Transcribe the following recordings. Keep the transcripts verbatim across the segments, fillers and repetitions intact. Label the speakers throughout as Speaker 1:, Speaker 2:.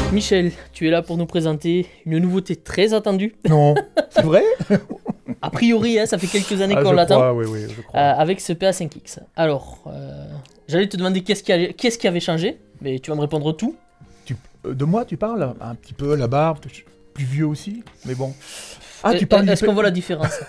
Speaker 1: Michel, tu es là pour nous présenter une nouveauté très attendue.
Speaker 2: Non, c'est vrai?
Speaker 1: A priori, hein, ça fait quelques années
Speaker 2: ah,
Speaker 1: qu'on l'attend.
Speaker 2: Oui, oui, je crois.
Speaker 1: Euh, avec ce P A cinq X. Alors, euh, j'allais te demander qu'est-ce qui, a, qu'est-ce qui avait changé, mais tu vas me répondre tout.
Speaker 2: Tu, euh, de moi, tu parles? Un petit peu, la barbe, plus vieux aussi, mais bon. Ah, tu
Speaker 1: Euh,
Speaker 2: parles
Speaker 1: Est-ce
Speaker 2: du...
Speaker 1: qu'on voit la différence?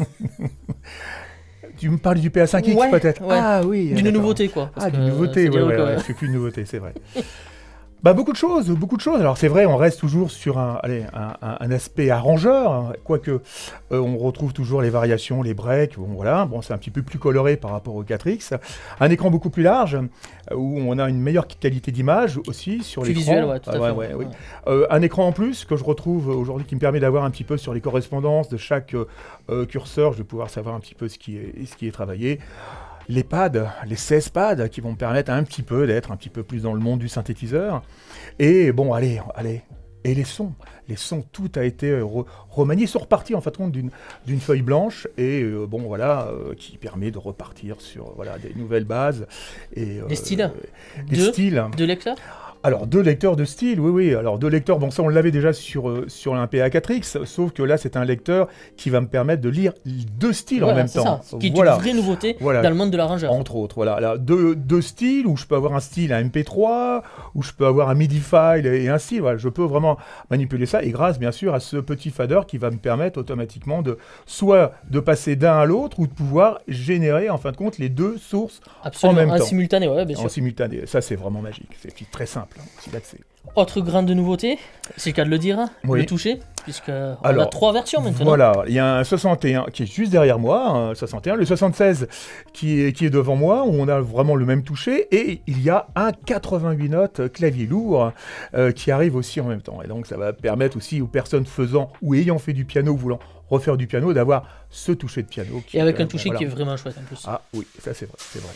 Speaker 2: Tu me parles du P A cinq X
Speaker 1: Ouais,
Speaker 2: peut-être?
Speaker 1: ouais.
Speaker 2: Ah oui.
Speaker 1: D'une nouveauté, quoi.
Speaker 2: Ah, d'une nouveauté, oui, oui, oui, c'est qu'une nouveauté, c'est vrai. Bah, beaucoup de choses, beaucoup de choses. Alors c'est vrai, on reste toujours sur un, allez, un, un, un aspect arrangeur, hein, quoique euh, on retrouve toujours les variations, les breaks, bon voilà, bon c'est un petit peu plus coloré par rapport au quatre X. Un écran beaucoup plus large, euh, où on a une meilleure qualité d'image aussi sur l'écran.
Speaker 1: Visuel, ouais, tout à
Speaker 2: ah,
Speaker 1: fait.
Speaker 2: Ouais, ouais,
Speaker 1: Ouais.
Speaker 2: oui. euh, un écran en plus que je retrouve aujourd'hui qui me permet d'avoir un petit peu sur les correspondances de chaque euh, curseur, je vais pouvoir savoir un petit peu ce qui est, ce qui est travaillé. Les pads, les seize pads qui vont me permettre un petit peu d'être un petit peu plus dans le monde du synthétiseur. Et bon, allez, allez. Et les sons, les sons, tout a été re remanié. Ils sont repartis en fait d'une d'une feuille blanche et euh, bon voilà, euh, qui permet de repartir sur voilà des nouvelles bases. Et, euh,
Speaker 1: Des styles.
Speaker 2: Des
Speaker 1: de,
Speaker 2: styles.
Speaker 1: De lecteurs.
Speaker 2: Alors, deux lecteurs de style, oui, oui. Alors, deux lecteurs, bon, ça, on l'avait déjà sur, euh, sur un P A quatre X, sauf que là, c'est un lecteur qui va me permettre de lire deux styles
Speaker 1: Voilà,
Speaker 2: en même
Speaker 1: c'est
Speaker 2: temps.
Speaker 1: Ça, ce qui est
Speaker 2: voilà.
Speaker 1: une vraie nouveauté
Speaker 2: voilà.
Speaker 1: dans le monde de l'arrangeur.
Speaker 2: Entre autres, voilà. Là, deux, deux styles, où je peux avoir un style, un M P trois, où je peux avoir un MIDI file et un style. Voilà, je peux vraiment manipuler ça, et grâce, bien sûr, à ce petit fader qui va me permettre automatiquement de soit de passer d'un à l'autre, ou de pouvoir générer, en fin de compte, les deux sources
Speaker 1: Absolument,
Speaker 2: en même
Speaker 1: en
Speaker 2: temps.
Speaker 1: simultané, ouais, bien sûr.
Speaker 2: En simultané. Ça, c'est vraiment magique. C'est très simple, hein, aussi d'accès.
Speaker 1: Autre grande nouveauté, c'est le cas de le dire,
Speaker 2: oui.
Speaker 1: le toucher, puisqu'on
Speaker 2: Alors,
Speaker 1: a trois versions maintenant.
Speaker 2: Voilà, il y a un soixante et un qui est juste derrière moi, un soixante et un, le soixante-seize qui est, qui est devant moi, où on a vraiment le même toucher, et il y a un quatre-vingt-huit notes clavier lourd euh, qui arrive aussi en même temps. Et donc ça va permettre aussi aux personnes faisant ou ayant fait du piano, voulant refaire du piano, d'avoir ce toucher de piano. Qui
Speaker 1: et avec
Speaker 2: est,
Speaker 1: un toucher
Speaker 2: voilà.
Speaker 1: qui est vraiment chouette en plus.
Speaker 2: Ah oui, ça c'est vrai, c'est vrai.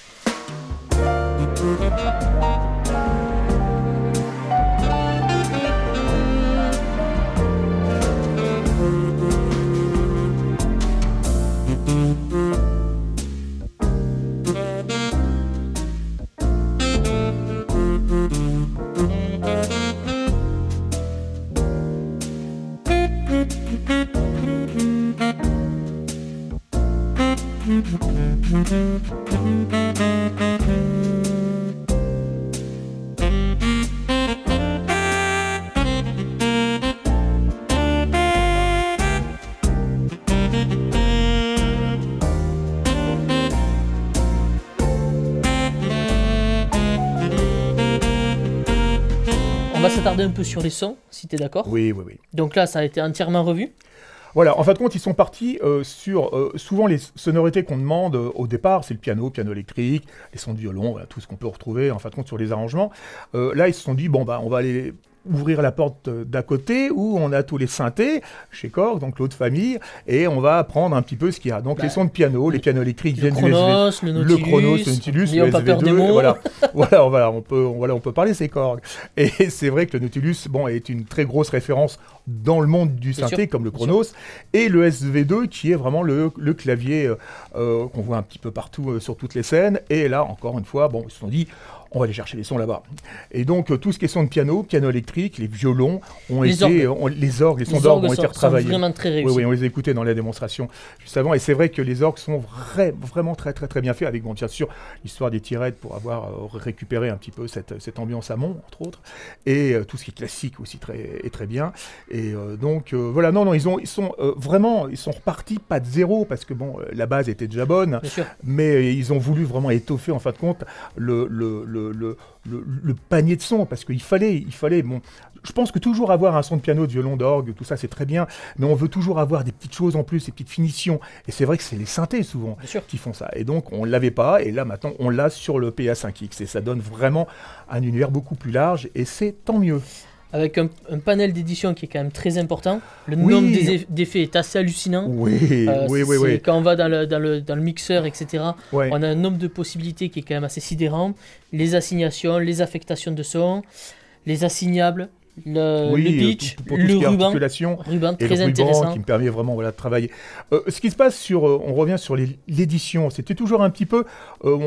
Speaker 1: On va s'attarder un peu sur les sons, si tu es d'accord.
Speaker 2: Oui, oui, oui.
Speaker 1: Donc là, ça a été entièrement revu.
Speaker 2: Voilà, en fin de compte, ils sont partis euh, sur euh, souvent les sonorités qu'on demande euh, au départ, c'est le piano, piano électrique, les sons de violon, voilà, tout ce qu'on peut retrouver en fin de compte sur les arrangements. Euh, là, ils se sont dit, bon, bah, on va aller ouvrir la porte d'à côté où on a tous les synthés chez Korg, donc l'autre famille, et on va apprendre un petit peu ce qu'il y a. Donc bah, les sons de piano, les pianos électriques viennent
Speaker 1: Chronos,
Speaker 2: du S V,
Speaker 1: le Nautilus,
Speaker 2: le Chronos, le Nautilus, le
Speaker 1: pas peur des mots.
Speaker 2: Voilà, voilà, voilà, on peut, voilà, on peut parler c'est Korg. Et c'est vrai que le Nautilus, bon, est une très grosse référence dans le monde du synthé, sûr, comme le Chronos, et le S V deux qui est vraiment le, le clavier euh, qu'on voit un petit peu partout euh, sur toutes les scènes. Et là, encore une fois, bon, ils se sont dit, on va aller chercher les sons là-bas. Et donc, euh, tout ce qui est son de piano, piano électrique, les violons, ont
Speaker 1: les
Speaker 2: été,
Speaker 1: orgues.
Speaker 2: On, les orgues, les sons
Speaker 1: les
Speaker 2: d'orgues
Speaker 1: orgues
Speaker 2: ont
Speaker 1: sont,
Speaker 2: été retravaillés.
Speaker 1: Sont vraiment très réussis.
Speaker 2: Oui, oui, on les a écoutés dans la démonstration juste avant. Et c'est vrai que les orgues sont vrai, vraiment très, très, très bien faits, avec, bon, bien sûr, l'histoire des tirettes pour avoir euh, récupéré un petit peu cette, cette ambiance amont, entre autres. Et euh, tout ce qui est classique aussi très, est très bien. Et euh, donc, euh, voilà, non, non, ils, ont, ils sont euh, vraiment, ils sont repartis, pas de zéro, parce que, bon, euh, la base était déjà bonne, mais euh, ils ont voulu vraiment étoffer, en fin de compte, le, le, le, le Le, le panier de sons, parce qu'il fallait, il fallait, bon, je pense que toujours avoir un son de piano, de violon, d'orgue, tout ça c'est très bien, mais on veut toujours avoir des petites choses en plus, des petites finitions, et c'est vrai que c'est les synthés souvent qui font ça, et donc on ne l'avait pas, et là maintenant on l'a sur le P A cinq X, et ça donne vraiment un univers beaucoup plus large, et c'est tant mieux.
Speaker 1: Avec un, un panel d'édition qui est quand même très important. Le
Speaker 2: oui.
Speaker 1: nombre d'effets est assez hallucinant.
Speaker 2: Oui, euh, oui, oui, oui.
Speaker 1: Quand on va dans le, dans le, dans le mixeur, et cetera,
Speaker 2: ouais.
Speaker 1: on a un nombre de possibilités qui est quand même assez sidérant. Les assignations, les affectations de son, les assignables, le,
Speaker 2: oui,
Speaker 1: le pitch,
Speaker 2: pour, pour
Speaker 1: le ruban,
Speaker 2: ruban
Speaker 1: très
Speaker 2: et le
Speaker 1: intéressant.
Speaker 2: ruban qui me permet vraiment voilà, de travailler. Euh, ce qui se passe sur, euh, on revient sur l'édition, c'était toujours un petit peu, euh, on peut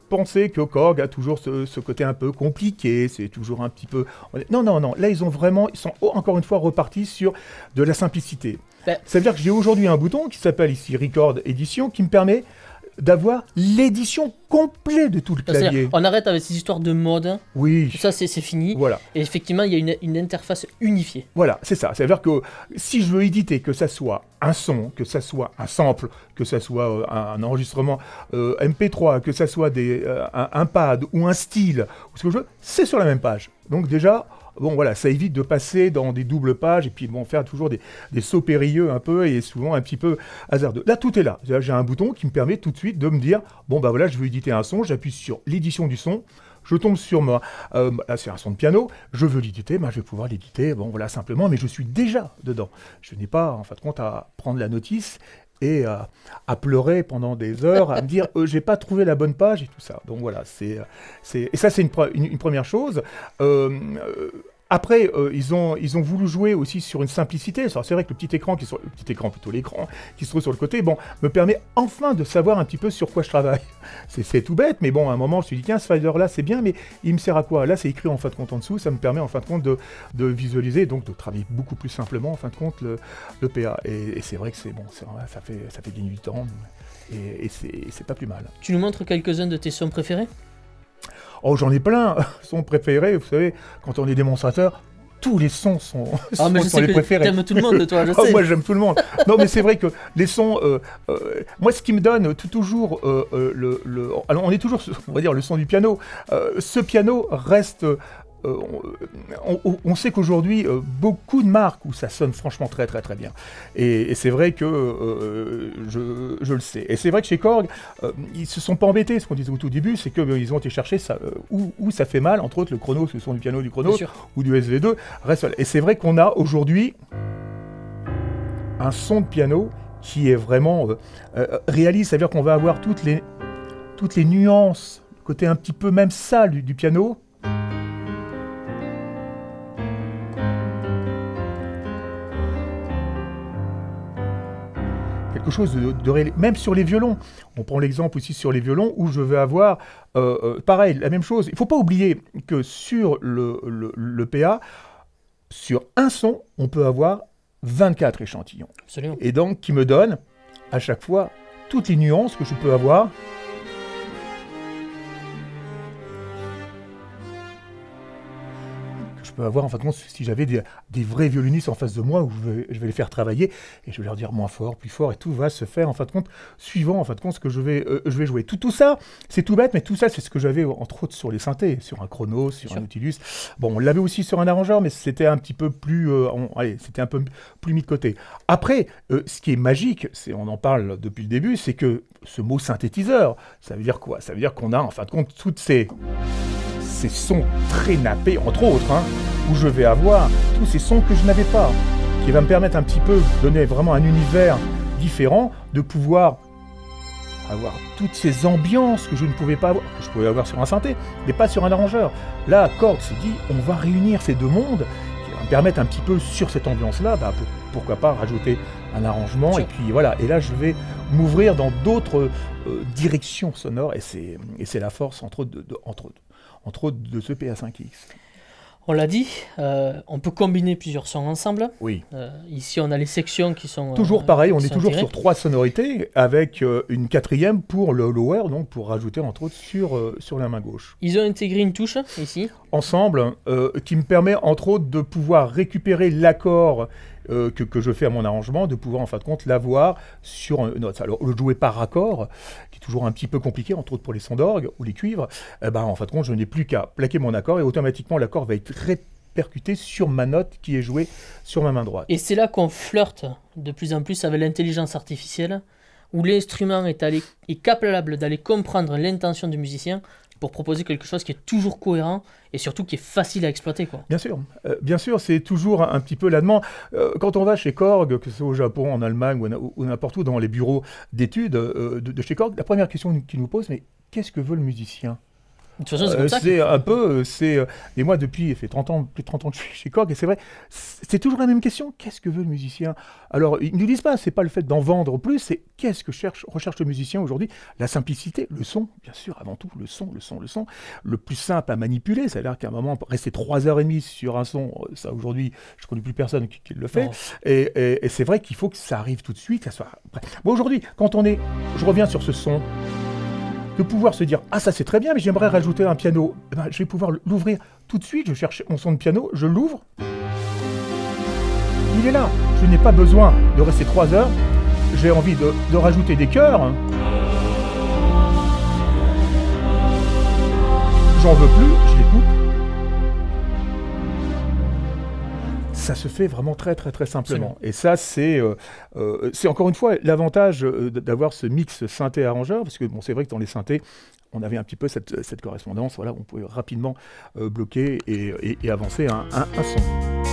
Speaker 2: penser que Korg a toujours ce, ce côté un peu compliqué, c'est toujours un petit peu... Non, non, non, là ils ont vraiment, ils sont encore une fois repartis sur de la simplicité. Ben... Ça veut dire que j'ai aujourd'hui un bouton qui s'appelle ici Record Edition qui me permet d'avoir l'édition complète de tout le clavier.
Speaker 1: On arrête avec ces histoires de mode.
Speaker 2: Oui.
Speaker 1: Tout ça, c'est fini.
Speaker 2: Voilà.
Speaker 1: Et effectivement, il y a une, une interface unifiée.
Speaker 2: Voilà, c'est ça. Ça veut dire que si je veux éditer, que ça soit un son, que ça soit un sample, que ça soit euh, un, un enregistrement euh, M P trois, que ça soit des, euh, un, un pad ou un style, ou ce que je veux, c'est sur la même page. Donc déjà... Bon voilà, ça évite de passer dans des doubles pages et puis bon, faire toujours des, des sauts périlleux un peu et souvent un petit peu hasardeux. Là, tout est là. J'ai un bouton qui me permet tout de suite de me dire, bon bah voilà, je veux éditer un son, j'appuie sur l'édition du son, je tombe sur moi, euh, là c'est un son de piano, je veux l'éditer, bah, je vais pouvoir l'éditer, bon voilà, simplement, mais je suis déjà dedans. Je n'ai pas en fin de compte à prendre la notice et à, à pleurer pendant des heures, à me dire euh, j'ai pas trouvé la bonne page et tout ça. Donc voilà, c'est, c'est... et ça c'est une, une, une première chose. Euh, euh, Après, euh, ils, ont, ils ont voulu jouer aussi sur une simplicité. Alors, c'est vrai que le petit écran, qui sur, le petit écran plutôt l'écran, qui se trouve sur le côté, bon, me permet enfin de savoir un petit peu sur quoi je travaille. C'est, c'est tout bête, mais bon, à un moment, je me suis dit, tiens, ce fader-là, c'est bien, mais il me sert à quoi? Là, c'est écrit en fin de compte en dessous, ça me permet en fin de compte de, de visualiser, donc de travailler beaucoup plus simplement, en fin de compte, le, le P A. Et, et c'est vrai que c'est bon, c'est, ça, fait, ça fait gagner du temps, et, et c'est, c'est pas plus mal.
Speaker 1: Tu nous montres quelques-uns de tes sons préférés?
Speaker 2: Oh, j'en ai plein, sons préférés, vous savez, quand on est démonstrateur, tous les sons sont,
Speaker 1: ah, mais
Speaker 2: sont,
Speaker 1: je
Speaker 2: sont
Speaker 1: sais
Speaker 2: les
Speaker 1: que
Speaker 2: préférés.
Speaker 1: T'aimes tout le monde, toi, je
Speaker 2: oh,
Speaker 1: sais.
Speaker 2: Moi, j'aime tout le monde. Non, mais c'est vrai que les sons, euh, euh, moi, ce qui me donne tout, toujours euh, euh, le, le, alors, on est toujours, on va dire, le son du piano. Euh, ce piano reste. Euh, on, on, on sait qu'aujourd'hui, euh, beaucoup de marques où ça sonne franchement très très très bien. Et, et c'est vrai que euh, je, je le sais. Et c'est vrai que chez Korg, euh, ils se sont pas embêtés. Ce qu'on disait au tout début, c'est qu'ils euh, ont été chercher ça, euh, où, où ça fait mal, entre autres le chrono, le son du piano du chrono, ou du S V deux. Reste... Et c'est vrai qu'on a aujourd'hui un son de piano qui est vraiment euh, euh, réaliste. Ça veut dire qu'on va avoir toutes les, toutes les nuances, côté un petit peu même sale du, du piano. Quelque chose de, de réel, même sur les violons. On prend l'exemple aussi sur les violons où je vais avoir, euh, euh, pareil, la même chose. Il ne faut pas oublier que sur le, le, le P A, sur un son, on peut avoir vingt-quatre échantillons.
Speaker 1: Absolument. Et
Speaker 2: donc, qui me donne à chaque fois toutes les nuances que je peux avoir. Je peux avoir, en fait, si j'avais des, des vrais violonistes en face de moi, où je vais, je vais les faire travailler, et je vais leur dire moins fort, plus fort, et tout va se faire, en fin de compte, suivant, en fin de compte, ce que je vais, euh, je vais jouer. Tout, tout ça, c'est tout bête, mais tout ça, c'est ce que j'avais, entre autres, sur les synthés, sur un Chronos, sur Bien un sûr. Nautilus. Bon, on l'avait aussi sur un arrangeur, mais c'était un petit peu plus, euh, on, allez, c'était un peu plus mis de côté. Après, euh, ce qui est magique, c'est, on en parle depuis le début, c'est que ce mot synthétiseur, ça veut dire quoi? Ça veut dire qu'on a, en fin de compte, toutes ces... ces sons très nappés, entre autres, hein, où je vais avoir tous ces sons que je n'avais pas, qui va me permettre un petit peu de donner vraiment un univers différent, de pouvoir avoir toutes ces ambiances que je ne pouvais pas avoir, que je pouvais avoir sur un synthé, mais pas sur un arrangeur. Là, Korg s'est dit, on va réunir ces deux mondes, qui va me permettre un petit peu sur cette ambiance-là, bah, pour, pourquoi pas rajouter un arrangement, et puis voilà, et là je vais m'ouvrir dans d'autres euh, directions sonores, et c'est, et c'est la force entre autres de, de, entre autres. entre autres de ce P A cinq X.
Speaker 1: On l'a dit, euh, on peut combiner plusieurs sons ensemble.
Speaker 2: Oui.
Speaker 1: Euh, ici, on a les sections qui sont...
Speaker 2: Toujours euh, pareil, on est toujours
Speaker 1: tirées.
Speaker 2: sur trois sonorités, avec euh, une quatrième pour le lower, donc pour rajouter entre autres sur, euh, sur la main gauche.
Speaker 1: Ils ont intégré une touche, ici.
Speaker 2: Ensemble, euh, qui me permet entre autres de pouvoir récupérer l'accord Euh, que, que je fais à mon arrangement, de pouvoir en fin de compte l'avoir sur une note. Alors le jouer par accord, qui est toujours un petit peu compliqué, entre autres pour les sons d'orgue ou les cuivres, eh ben, en fin de compte je n'ai plus qu'à plaquer mon accord et automatiquement l'accord va être répercuté sur ma note qui est jouée sur ma main droite.
Speaker 1: Et c'est là qu'on flirte de plus en plus avec l'intelligence artificielle, où l'instrument est, allé, est capable d'aller comprendre l'intention du musicien pour proposer quelque chose qui est toujours cohérent et surtout qui est facile à exploiter, quoi.
Speaker 2: Bien sûr, euh, bien sûr, c'est toujours un, un petit peu la demande. Euh, quand on va chez Korg, que ce soit au Japon, en Allemagne ou, ou n'importe où dans les bureaux d'études euh, de, de chez Korg, la première question qu'ils nous posent, mais qu'est-ce que veut le musicien?
Speaker 1: De toute façon, c'est
Speaker 2: Euh,
Speaker 1: comme ça. qu'il
Speaker 2: c'est
Speaker 1: faut-
Speaker 2: un peu, euh, c'est. euh, Et moi, depuis, il fait trente ans, plus de trente ans que je suis chez Korg, et c'est vrai, c'est c'est toujours la même question. Qu'est-ce que veut le musicien? Alors, ils ne nous disent pas, c'est pas le fait d'en vendre plus, c'est qu'est-ce que cherche, recherche le musicien aujourd'hui? La simplicité, le son, bien sûr, avant tout, le son, le son, le son, le plus simple à manipuler. C'est-à-dire qu'à un moment, rester trois heures et demie sur un son, euh, ça aujourd'hui, je connais plus personne qui, qui le fait.
Speaker 1: Non.
Speaker 2: Et, et- et c'est vrai qu'il faut que ça arrive tout de suite, que ça soit prêt. Bon, aujourd'hui, quand on est, je reviens sur ce son, de pouvoir se dire ah ça c'est très bien mais j'aimerais rajouter un piano, eh ben, je vais pouvoir l'ouvrir tout de suite, je cherche mon son de piano, je l'ouvre, il est là, je n'ai pas besoin de rester trois heures, j'ai envie de, de rajouter des chœurs, j'en veux plus, je les coupe. Ça se fait vraiment très très très simplement. Et ça, c'est euh, euh, c'est encore une fois l'avantage euh, d'avoir ce mix synthé-arrangeur, parce que bon, c'est vrai que dans les synthés, on avait un petit peu cette, cette correspondance, voilà, on pouvait rapidement euh, bloquer et, et- et avancer un, un- un son.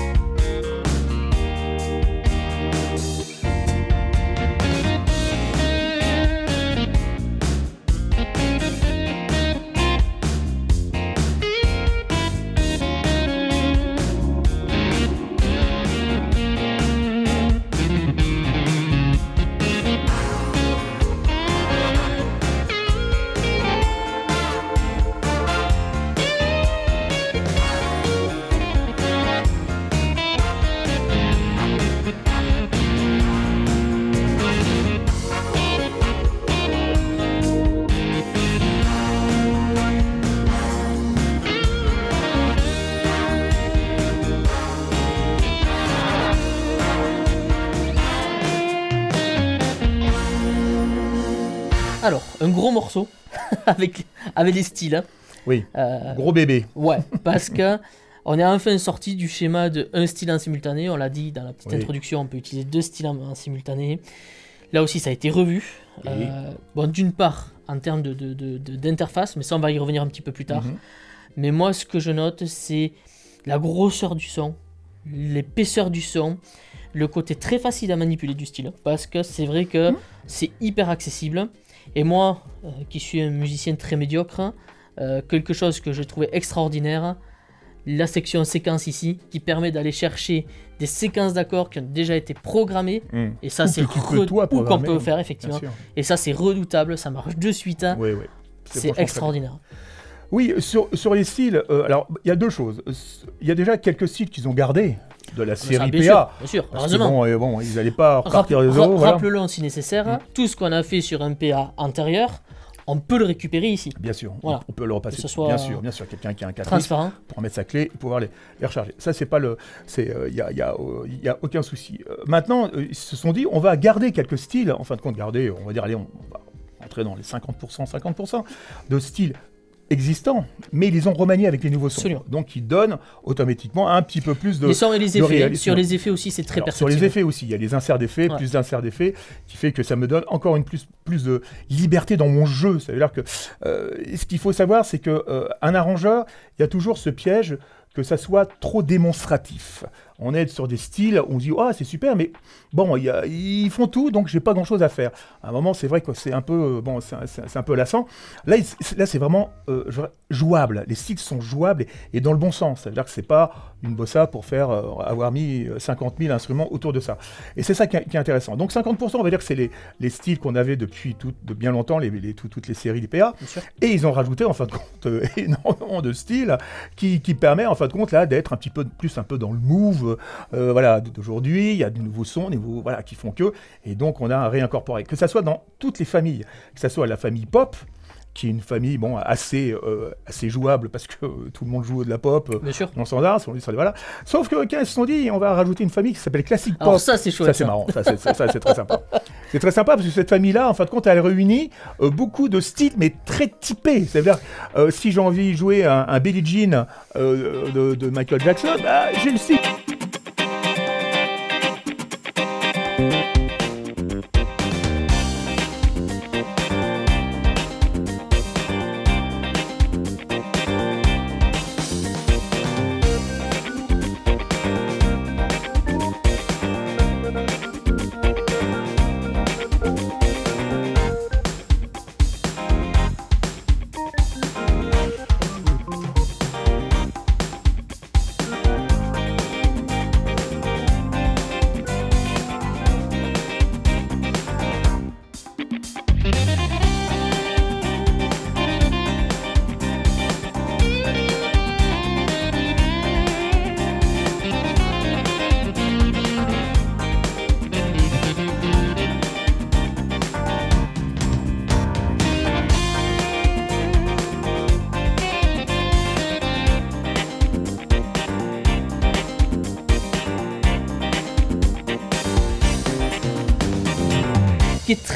Speaker 1: Alors, un gros morceau avec, avec les styles. hein.
Speaker 2: Oui,
Speaker 1: Euh,
Speaker 2: gros bébé.
Speaker 1: Ouais, parce que on est enfin sorti du schéma de un style en simultané. On l'a dit dans la petite
Speaker 2: Oui.
Speaker 1: introduction, on peut utiliser deux styles en, en simultané. Là aussi, ça a été revu.
Speaker 2: Oui.
Speaker 1: Euh, bon, d'une part, en termes de, de- de- de- d'interface, mais ça, on va y revenir un petit peu plus tard.
Speaker 2: Mhm.
Speaker 1: Mais moi, ce que je note, c'est la grosseur du son, l'épaisseur du son, le côté très facile à manipuler du style. Parce que c'est vrai que c'est hyper accessible. Et moi, euh, qui suis un musicien très médiocre, euh, quelque chose que je trouvais extraordinaire, la section séquence ici, qui permet d'aller chercher des séquences d'accords qui ont déjà été programmées.
Speaker 2: Mhm.
Speaker 1: Et ça,
Speaker 2: Ou
Speaker 1: c'est
Speaker 2: que tu peux,
Speaker 1: re-
Speaker 2: toi,
Speaker 1: ou qu'on
Speaker 2: programmer,
Speaker 1: peut faire,
Speaker 2: Bien
Speaker 1: effectivement.
Speaker 2: sûr.
Speaker 1: Et ça, c'est redoutable, ça marche de suite. hein.
Speaker 2: Oui, oui.
Speaker 1: C'est
Speaker 2: franchement très
Speaker 1: extraordinaire.
Speaker 2: Oui, sur, sur les styles, euh, alors il y a deux choses. Il y a déjà quelques styles qu'ils ont gardés de la
Speaker 1: Ça,
Speaker 2: série
Speaker 1: bien
Speaker 2: P A.
Speaker 1: sûr, bien sûr,
Speaker 2: Parce que
Speaker 1: heureusement.
Speaker 2: bon, euh, bon, ils n'allaient pas repartir
Speaker 1: Rappel-
Speaker 2: de zéro.
Speaker 1: ra-
Speaker 2: Voilà.
Speaker 1: Rappelons si nécessaire,
Speaker 2: Mm.
Speaker 1: tout ce qu'on a fait sur un P A antérieur, on peut le récupérer ici.
Speaker 2: Bien sûr,
Speaker 1: Voilà.
Speaker 2: on peut le repasser.
Speaker 1: Que ce soit
Speaker 2: Bien sûr, bien sûr, quelqu'un qui a un quatre
Speaker 1: Transparent.
Speaker 2: pour mettre sa clé et pouvoir les, les recharger. Ça, c'est pas le, c'est, il y a, y a, euh, y a aucun souci. Euh, maintenant, euh, ils se sont dit, on va garder quelques styles. En fin de compte, garder, on va dire, allez, on va entrer dans les cinquante pour cent, cinquante pour cent de styles existants, mais ils les ont remaniés avec les nouveaux sons.
Speaker 1: Absolument.
Speaker 2: Donc, ils donnent automatiquement un petit peu plus de.
Speaker 1: Les sons et les
Speaker 2: de
Speaker 1: effets.
Speaker 2: réalisme.
Speaker 1: Sur les effets aussi, c'est très
Speaker 2: Alors, sur
Speaker 1: perceptible.
Speaker 2: les effets aussi, il y a les inserts d'effets,
Speaker 1: Ouais.
Speaker 2: plus d'inserts d'effets, qui fait que ça me donne encore une plus, plus de liberté dans mon jeu. Ça veut dire que euh, ce qu'il faut savoir, c'est que euh, un arrangeur, il y a toujours ce piège que ça soit trop démonstratif. On est sur des styles où on se dit ah c'est super, mais bon il y a- ils font tout, donc j'ai pas grand chose à faire. À un moment c'est vrai que c'est un peu euh, bon c'est un, c'est un- c'est un peu lassant. Là il- c'est- là c'est vraiment euh, jouable. Les styles sont jouables et, et dans le bon sens. Ça veut dire que c'est pas une bossa pour faire euh, avoir mis cinquante mille instruments autour de ça. Et c'est ça qui est, qui est intéressant. Donc cinquante pour cent on va dire que c'est les, les styles qu'on avait depuis tout, de bien longtemps, les, les- tout- toutes les séries des P A.
Speaker 1: Bien sûr.
Speaker 2: Et ils ont rajouté en fin de compte euh, énormément de styles qui, qui permet en fin de compte là d'être un petit peu plus un peu dans le move euh, voilà d'aujourd'hui. Il y a de nouveaux sons, des nouveaux voilà qui font que et donc on a réincorporé que ça soit dans toutes les familles, que ça soit la famille pop qui est une famille bon assez euh, assez jouable parce que euh, tout le monde joue de la pop euh,
Speaker 1: Bien sûr.
Speaker 2: dans le standard, sur les- sur les- voilà. Sauf que quand ils se sont dit on va rajouter une famille qui s'appelle classique pop.
Speaker 1: Alors ça, c'est chouette.
Speaker 2: Ça, c'est marrant. Ça, c'est, ça, ça, c'est très sympa. C'est très sympa parce que cette famille-là, en fin de compte, elle réunit euh, beaucoup de styles, mais très typés. C'est-à-dire, euh, si j'ai envie de jouer un, un Billie Jean euh, de, de Michael Jackson, bah, j'ai le style.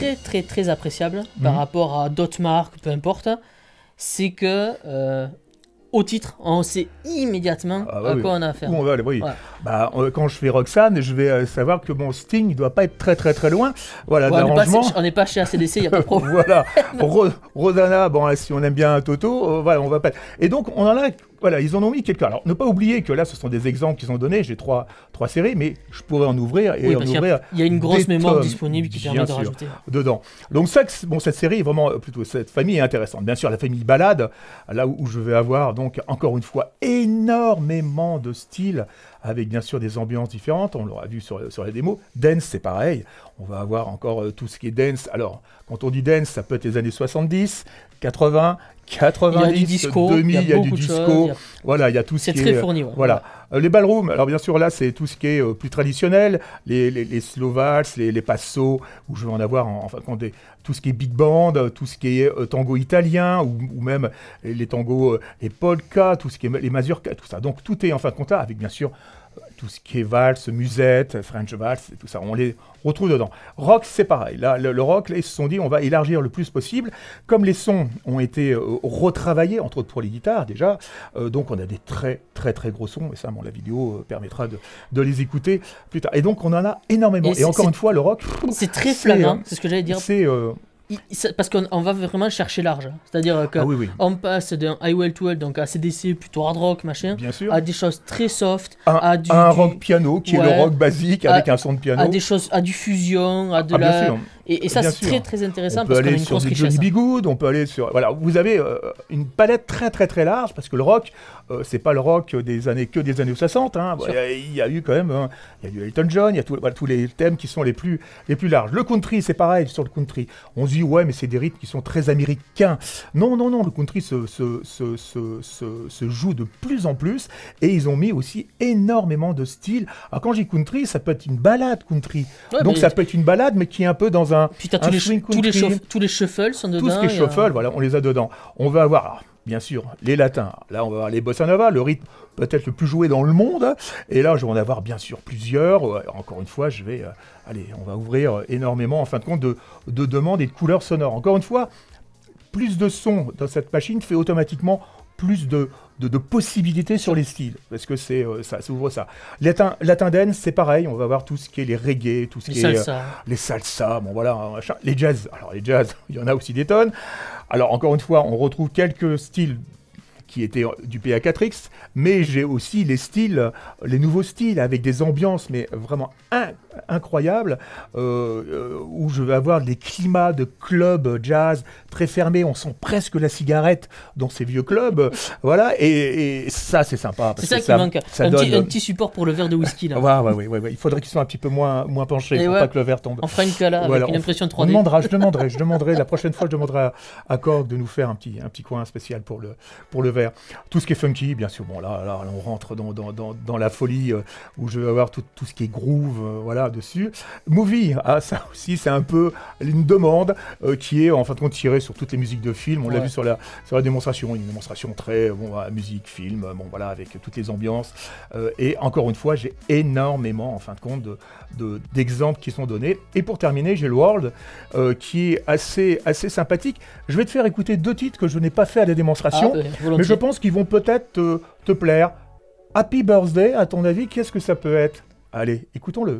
Speaker 1: très très très appréciable par
Speaker 2: Mhm.
Speaker 1: rapport à d'autres marques, peu importe, c'est que euh, au titre, on sait immédiatement
Speaker 2: Ah, ouais,
Speaker 1: à
Speaker 2: oui.
Speaker 1: quoi on a affaire.
Speaker 2: Où on va aller, oui.
Speaker 1: Ouais.
Speaker 2: Bah, euh, quand je fais Roxane, je vais euh, savoir que mon Sting ne doit pas être très très très loin. Voilà,
Speaker 1: Ouais, on n'est pas,
Speaker 2: d'arrangement.
Speaker 1: on n'est pas chez A C D C, il n'y a pas de problème.
Speaker 2: Voilà. Ro- Rosanna, bon, si on aime bien Toto, euh, voilà, on va pas. Et donc, on en a, voilà, ils en ont mis quelques. Alors, ne pas oublier que là, ce sont des exemples qu'ils ont donnés. J'ai trois, trois séries, mais je pourrais en ouvrir et
Speaker 1: Oui,
Speaker 2: en
Speaker 1: parce qu'il y a-
Speaker 2: ouvrir
Speaker 1: il y a une grosse
Speaker 2: des
Speaker 1: mémoire
Speaker 2: tomes,
Speaker 1: disponible qui
Speaker 2: bien
Speaker 1: permet de
Speaker 2: sûr,
Speaker 1: rajouter.
Speaker 2: dedans. Donc, ça, que- bon, cette série est vraiment euh, plutôt cette famille est intéressante. Bien sûr, la famille Balade, là où, où je vais avoir donc encore une fois énormément de styles avec bien sûr des ambiances différentes. On l'aura vu sur, sur la démo. Dance, c'est pareil. On va avoir encore euh, tout ce qui est dance. Alors, quand on dit dance, ça peut être les années soixante-dix, quatre-vingts, quatre-vingt-dix,
Speaker 1: Il y a du disco,
Speaker 2: deux mille,
Speaker 1: il y a
Speaker 2: il y a du
Speaker 1: beaucoup de
Speaker 2: disco.
Speaker 1: choses, il y a-
Speaker 2: Voilà, il y a tout ce
Speaker 1: C'est
Speaker 2: qui
Speaker 1: très
Speaker 2: est...
Speaker 1: fourni. Ouais.
Speaker 2: Voilà. Euh, les ballrooms, alors bien sûr là c'est tout ce qui est euh, plus traditionnel, les, les, les slow valse, les, les passos, où je vais en avoir en, en fin de compte des- tout ce qui est big band, euh, tout ce qui est euh, tango italien, ou, ou même les, les tangos, euh, les polkas, tout ce qui est les mazurkas, tout ça. Donc tout est en fin de compte là, avec bien sûr euh, tout ce qui est valse, musette, French valse, et tout ça, on les retrouve dedans. Rock, c'est pareil. Là, le, le rock, là, ils se sont dit, on va élargir le plus possible. Comme les sons ont été euh, retravaillés, entre autres pour les guitares déjà, euh, donc on a des très très très gros sons, et ça, bon, la vidéo euh, permettra de, de les écouter plus tard. Et donc on en a énormément.
Speaker 1: Et
Speaker 2: Et,
Speaker 1: c'est-
Speaker 2: encore
Speaker 1: c'est-
Speaker 2: une fois, le rock,
Speaker 1: C'est très
Speaker 2: C'est,
Speaker 1: flagrant,
Speaker 2: euh,
Speaker 1: c'est ce que j'allais dire.
Speaker 2: c'est... euh,
Speaker 1: Il- il- Parce qu'on on va vraiment chercher large. C'est-à-dire qu'on
Speaker 2: Ah oui, oui,
Speaker 1: passe d'un Highwell to Hell, donc A C D C, plutôt hard rock, machin,
Speaker 2: bien sûr.
Speaker 1: à des choses très soft,
Speaker 2: Un,
Speaker 1: à du,
Speaker 2: un
Speaker 1: du-
Speaker 2: rock piano, qui est
Speaker 1: Ouais.
Speaker 2: le rock basique,
Speaker 1: À-
Speaker 2: avec un son de piano.
Speaker 1: à des choses, à du fusion, à de
Speaker 2: Ah, bien
Speaker 1: la.
Speaker 2: sûr.
Speaker 1: Et, et ça,
Speaker 2: Bien
Speaker 1: c'est
Speaker 2: sûr.
Speaker 1: très très intéressant
Speaker 2: On peut
Speaker 1: parce qu'on a
Speaker 2: aller
Speaker 1: une
Speaker 2: sur
Speaker 1: grosse
Speaker 2: du Johnny
Speaker 1: richesse.
Speaker 2: B. Good, on peut aller sur... Voilà, vous avez euh, une palette très très très large, parce que le rock, euh, c'est pas le rock des années, que des années soixante. Hein. Bon,
Speaker 1: Sûr.
Speaker 2: il, y a, il y a eu quand même... hein, il y a eu Elton John, il y a tout- voilà, tous les thèmes qui sont les plus, les plus larges. Le country, c'est pareil sur le country. On se dit, ouais, mais c'est des rythmes qui sont très américains. Non, non, non, le country se, se, se, se, se- se joue de plus en plus, et ils ont mis aussi énormément de styles. Alors quand je dis country, ça peut être une balade country.
Speaker 1: Ouais,
Speaker 2: Donc
Speaker 1: mais-
Speaker 2: ça peut être une balade, mais qui est un peu dans un...
Speaker 1: Puis t'as
Speaker 2: un
Speaker 1: tous les,
Speaker 2: swing
Speaker 1: tous, les
Speaker 2: country.
Speaker 1: chauffe- tous les shuffles sont dedans.
Speaker 2: Tout ce qui est
Speaker 1: il y a-
Speaker 2: shuffle, voilà, on les a dedans. On va avoir, alors, bien sûr, les latins. Là, on va avoir les bossa nova, le rythme peut-être le plus joué dans le monde. Et là, je vais en avoir bien sûr plusieurs. Euh, Encore une fois, je vais, euh, allez, on va ouvrir énormément, en fin de compte, de, de demandes et de couleurs sonores. Encore une fois, plus de sons dans cette machine fait automatiquement plus de, de, de possibilités sur les styles, parce que c'est euh, ça, ça ouvre ça. Latin, latin dance, c'est pareil, on va voir tout ce qui est les reggae, tout ce
Speaker 1: Les
Speaker 2: qui est...
Speaker 1: salsa.
Speaker 2: les salsas, bon voilà, hein, machin. Les jazz, alors les jazz, il y en a aussi des tonnes. Alors encore une fois, on retrouve quelques styles qui étaient du P A quatre X, mais j'ai aussi les styles, les nouveaux styles avec des ambiances, mais vraiment in- incroyables, euh, euh, où je vais avoir des climats de clubs jazz très fermés, on sent presque la cigarette dans ces vieux clubs, voilà, et, et ça c'est sympa.
Speaker 1: C'est
Speaker 2: parce
Speaker 1: ça
Speaker 2: que
Speaker 1: qui manque.
Speaker 2: ça
Speaker 1: un,
Speaker 2: donne...
Speaker 1: petit, un petit support pour le verre de whisky là.
Speaker 2: Ouais, ouais, ouais, ouais, ouais. Il faudrait qu'ils soient un petit peu moins, moins penchés
Speaker 1: Et
Speaker 2: pour
Speaker 1: ouais.
Speaker 2: pas que le verre tombe.
Speaker 1: On fera une cala avec
Speaker 2: Voilà,
Speaker 1: une
Speaker 2: on-
Speaker 1: impression
Speaker 2: On
Speaker 1: trois D.
Speaker 2: demandera, je demanderai, je demanderai, la prochaine fois, je demanderai à, à Korg de nous faire un petit, un petit coin spécial pour le, pour le verre. Tout ce qui est funky, bien sûr, bon là, là on rentre dans, dans, dans, dans la folie euh, où je vais avoir tout, tout ce qui est groove, euh, voilà, dessus. Movie, ah, ça aussi, c'est un peu une demande euh, qui est en fin de compte tirée sur toutes les musiques de films. On l'a
Speaker 1: Ouais.
Speaker 2: vu sur la, sur la démonstration, une démonstration très, bon, voilà, musique, film, bon voilà, avec toutes les ambiances. Euh, et encore une fois, j'ai énormément, en fin de compte, de, de- d'exemples qui sont donnés. Et pour terminer, j'ai le World, euh, qui est assez, assez sympathique. Je vais te faire écouter deux titres que je n'ai pas fait à la
Speaker 1: Ah,
Speaker 2: démonstration,
Speaker 1: bah, volontiers.
Speaker 2: mais je pense qu'ils vont peut-être te, te plaire. Happy Birthday, à ton avis, qu'est-ce que ça peut être? Allez, écoutons-le.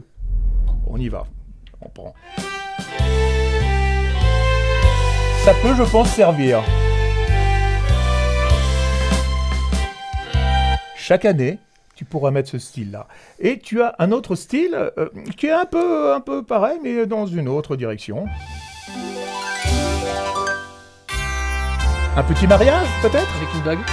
Speaker 2: On y va. On prend. Ça peut, je pense, servir. Chaque année, tu pourras mettre ce style-là. Et tu as un autre style euh, qui est un peu, un peu pareil, mais dans une autre direction. Un petit mariage, peut-être?
Speaker 1: Avec une bague.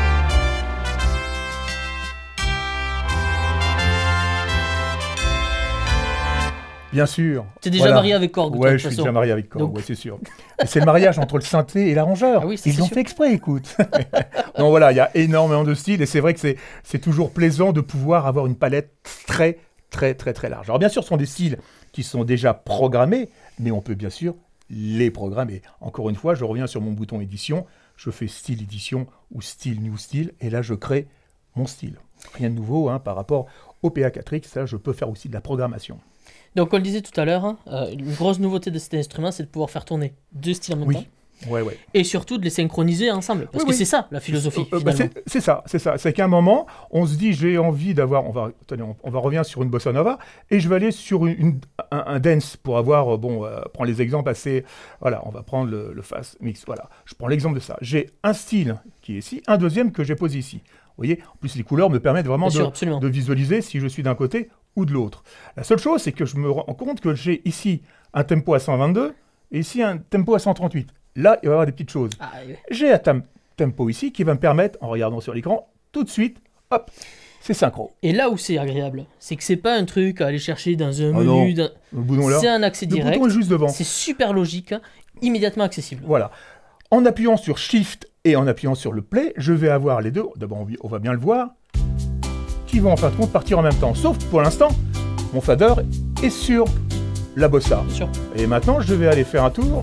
Speaker 2: Bien sûr.
Speaker 1: T'es déjà
Speaker 2: Voilà.
Speaker 1: marié avec Korg, de
Speaker 2: Ouais,
Speaker 1: toute
Speaker 2: je suis
Speaker 1: façon.
Speaker 2: déjà marié avec Korg,
Speaker 1: Donc-
Speaker 2: ouais, c'est sûr. Et c'est le mariage entre le synthé et l'arrangeur.
Speaker 1: Ah oui, ça,
Speaker 2: Ils
Speaker 1: c'est
Speaker 2: l'ont
Speaker 1: sûr.
Speaker 2: fait exprès, écoute. Donc voilà, il y a énormément de styles et c'est vrai que c'est, c'est toujours plaisant de pouvoir avoir une palette très, très, très, très large. Alors bien sûr, ce sont des styles qui sont déjà programmés, mais on peut bien sûr les programmer. Encore une fois, je reviens sur mon bouton édition, je fais style édition ou style new style, et là, je crée mon style. Rien de nouveau hein, par rapport au P A quatre X, ça, je peux faire aussi de la programmation.
Speaker 1: Donc, on le disait tout à l'heure, hein, euh, une grosse nouveauté de cet instrument, c'est de pouvoir faire tourner deux styles en même
Speaker 2: Oui.
Speaker 1: temps.
Speaker 2: Ouais, ouais.
Speaker 1: Et surtout de les synchroniser ensemble. Parce
Speaker 2: Oui,
Speaker 1: que
Speaker 2: oui.
Speaker 1: c'est ça, la philosophie.
Speaker 2: Euh, bah,
Speaker 1: finalement.
Speaker 2: c'est c'est ça, c'est ça. C'est qu'à un moment, on se dit, j'ai envie d'avoir. On va, attendez, on, on va revenir sur une bossa nova et je vais aller sur une, une- un, un dance pour avoir. euh, Bon, euh, prends les exemples assez. Voilà, on va prendre le, le fast mix. Voilà, je prends l'exemple de ça. J'ai un style qui est ici, un deuxième que j'ai posé ici. Vous voyez, en plus les couleurs me permettent vraiment
Speaker 1: Bien
Speaker 2: de,
Speaker 1: sûr, absolument.
Speaker 2: de visualiser si je suis d'un côté ou de l'autre. La seule chose, c'est que je me rends compte que j'ai ici un tempo à cent vingt-deux et ici un tempo à cent trente-huit. Là, il va y avoir des petites choses.
Speaker 1: Ah, ouais.
Speaker 2: J'ai un tam- tempo ici qui va me permettre, en regardant sur l'écran, tout de suite, hop, c'est synchro.
Speaker 1: Et là où c'est agréable, c'est que c'est pas un truc à aller chercher dans un
Speaker 2: Ah
Speaker 1: menu.
Speaker 2: non.
Speaker 1: dans-
Speaker 2: Le bouton là,
Speaker 1: C'est un accès
Speaker 2: le
Speaker 1: direct.
Speaker 2: bouton est juste devant.
Speaker 1: C'est super logique, hein, immédiatement accessible.
Speaker 2: Voilà. En appuyant sur Shift et en appuyant sur le Play, je vais avoir les deux, d'abord on vi- on va bien le voir, qui vont en fin de compte partir en même temps. Sauf que pour l'instant, mon fader est sur la bossa.
Speaker 1: Bien sûr.
Speaker 2: Et maintenant, je vais aller faire un tour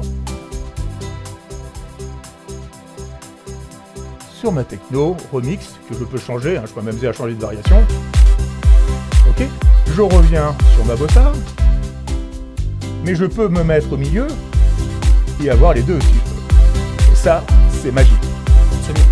Speaker 2: sur ma techno remix que je peux changer. hein, je peux m'amuser à changer de variation. Ok. Je reviens sur ma bossa, mais je peux me mettre au milieu et avoir les deux si je veux. Et ça, c'est magique.
Speaker 1: Absolument.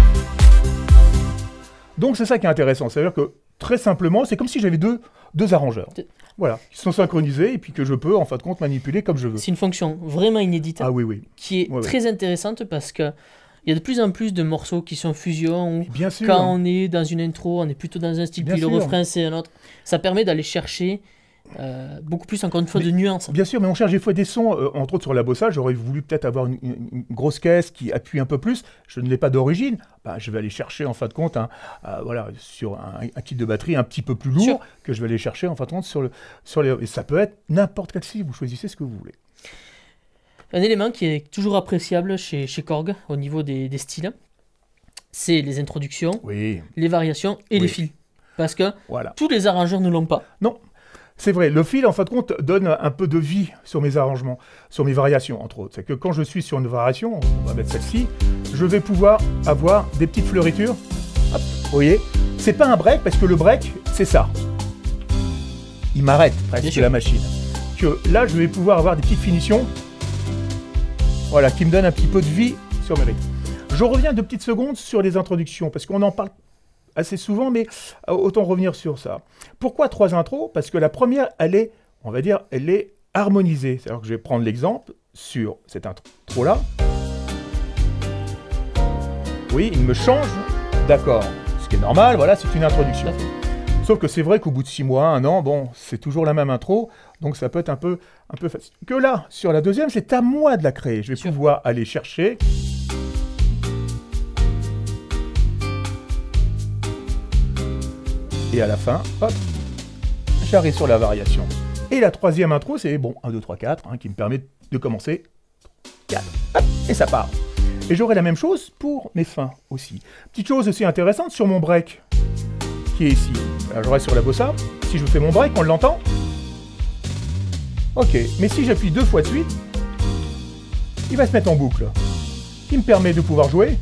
Speaker 2: Donc c'est ça qui est intéressant. C'est-à-dire que très simplement, c'est comme si j'avais deux, deux arrangeurs.
Speaker 1: C'est-
Speaker 2: Voilà, qui sont synchronisés et puis que je peux en fin de compte manipuler comme je veux.
Speaker 1: C'est une fonction vraiment inédite
Speaker 2: Ah oui, oui.
Speaker 1: qui est
Speaker 2: Ouais, ouais.
Speaker 1: très intéressante parce que il y a de plus en plus de morceaux qui sont fusion où
Speaker 2: Bien sûr.
Speaker 1: quand on est dans une intro, on est plutôt dans un style,
Speaker 2: Bien
Speaker 1: puis le
Speaker 2: sûr.
Speaker 1: refrain c'est un autre. Ça permet d'aller chercher euh, beaucoup plus, encore une fois,
Speaker 2: Mais-
Speaker 1: de nuances.
Speaker 2: Bien sûr, mais on cherche des fois des sons, euh, entre autres sur la bossa, j'aurais voulu peut-être avoir une, une- une grosse caisse qui appuie un peu plus, je ne l'ai pas d'origine, bah, je vais aller chercher en fin de compte un, euh, voilà, sur un, un kit de batterie un petit peu plus lourd,
Speaker 1: Sûr.
Speaker 2: que je vais aller chercher en fin de compte sur, le, sur les... Et ça peut être n'importe quel style, vous choisissez ce que vous voulez.
Speaker 1: Un élément qui est toujours appréciable chez, chez Korg au niveau des, des styles, c'est les introductions,
Speaker 2: Oui,
Speaker 1: les variations et
Speaker 2: Oui.
Speaker 1: les fils. Parce que
Speaker 2: voilà.
Speaker 1: tous les arrangeurs ne l'ont pas.
Speaker 2: Non, c'est vrai, le fil en fin de compte donne un peu de vie sur mes arrangements, sur mes variations entre autres. C'est que quand je suis sur une variation, on va mettre celle-ci, je vais pouvoir avoir des petites fleuritures. Hop, vous voyez, c'est pas un break parce que le break, c'est ça. Il m'arrête
Speaker 1: Bien
Speaker 2: presque
Speaker 1: sûr.
Speaker 2: la machine. Que là, je vais pouvoir avoir des petites finitions, voilà, qui me donnent un petit peu de vie sur mes rythmes. Je reviens deux petites secondes sur les introductions parce qu'on en parle assez souvent, mais euh, autant revenir sur ça. Pourquoi trois intros? Parce que la première, elle est, on va dire, elle est harmonisée. C'est-à-dire que je vais prendre l'exemple sur cette intro-là. Oui, il me change d'accord. Ce qui est normal, voilà, c'est une introduction. Sauf que c'est vrai qu'au bout de six mois, un an, bon, c'est toujours la même intro, donc ça peut être un peu, un peu facile. Que là, sur la deuxième, c'est à moi de la créer. Je vais
Speaker 1: Sûr.
Speaker 2: pouvoir aller chercher. Et à la fin, hop, j'arrive sur la variation. Et la troisième intro, c'est bon, un, deux, trois, quatre, hein, qui me permet de commencer. quatre, hop, et ça part. Et j'aurai la même chose pour mes fins aussi. Petite chose aussi intéressante sur mon break, qui est ici. Alors, je reste sur la bossa. Si je fais mon break, on l'entend. Ok, mais si j'appuie deux fois de suite, il va se mettre en boucle. Ce qui me permet de pouvoir jouer,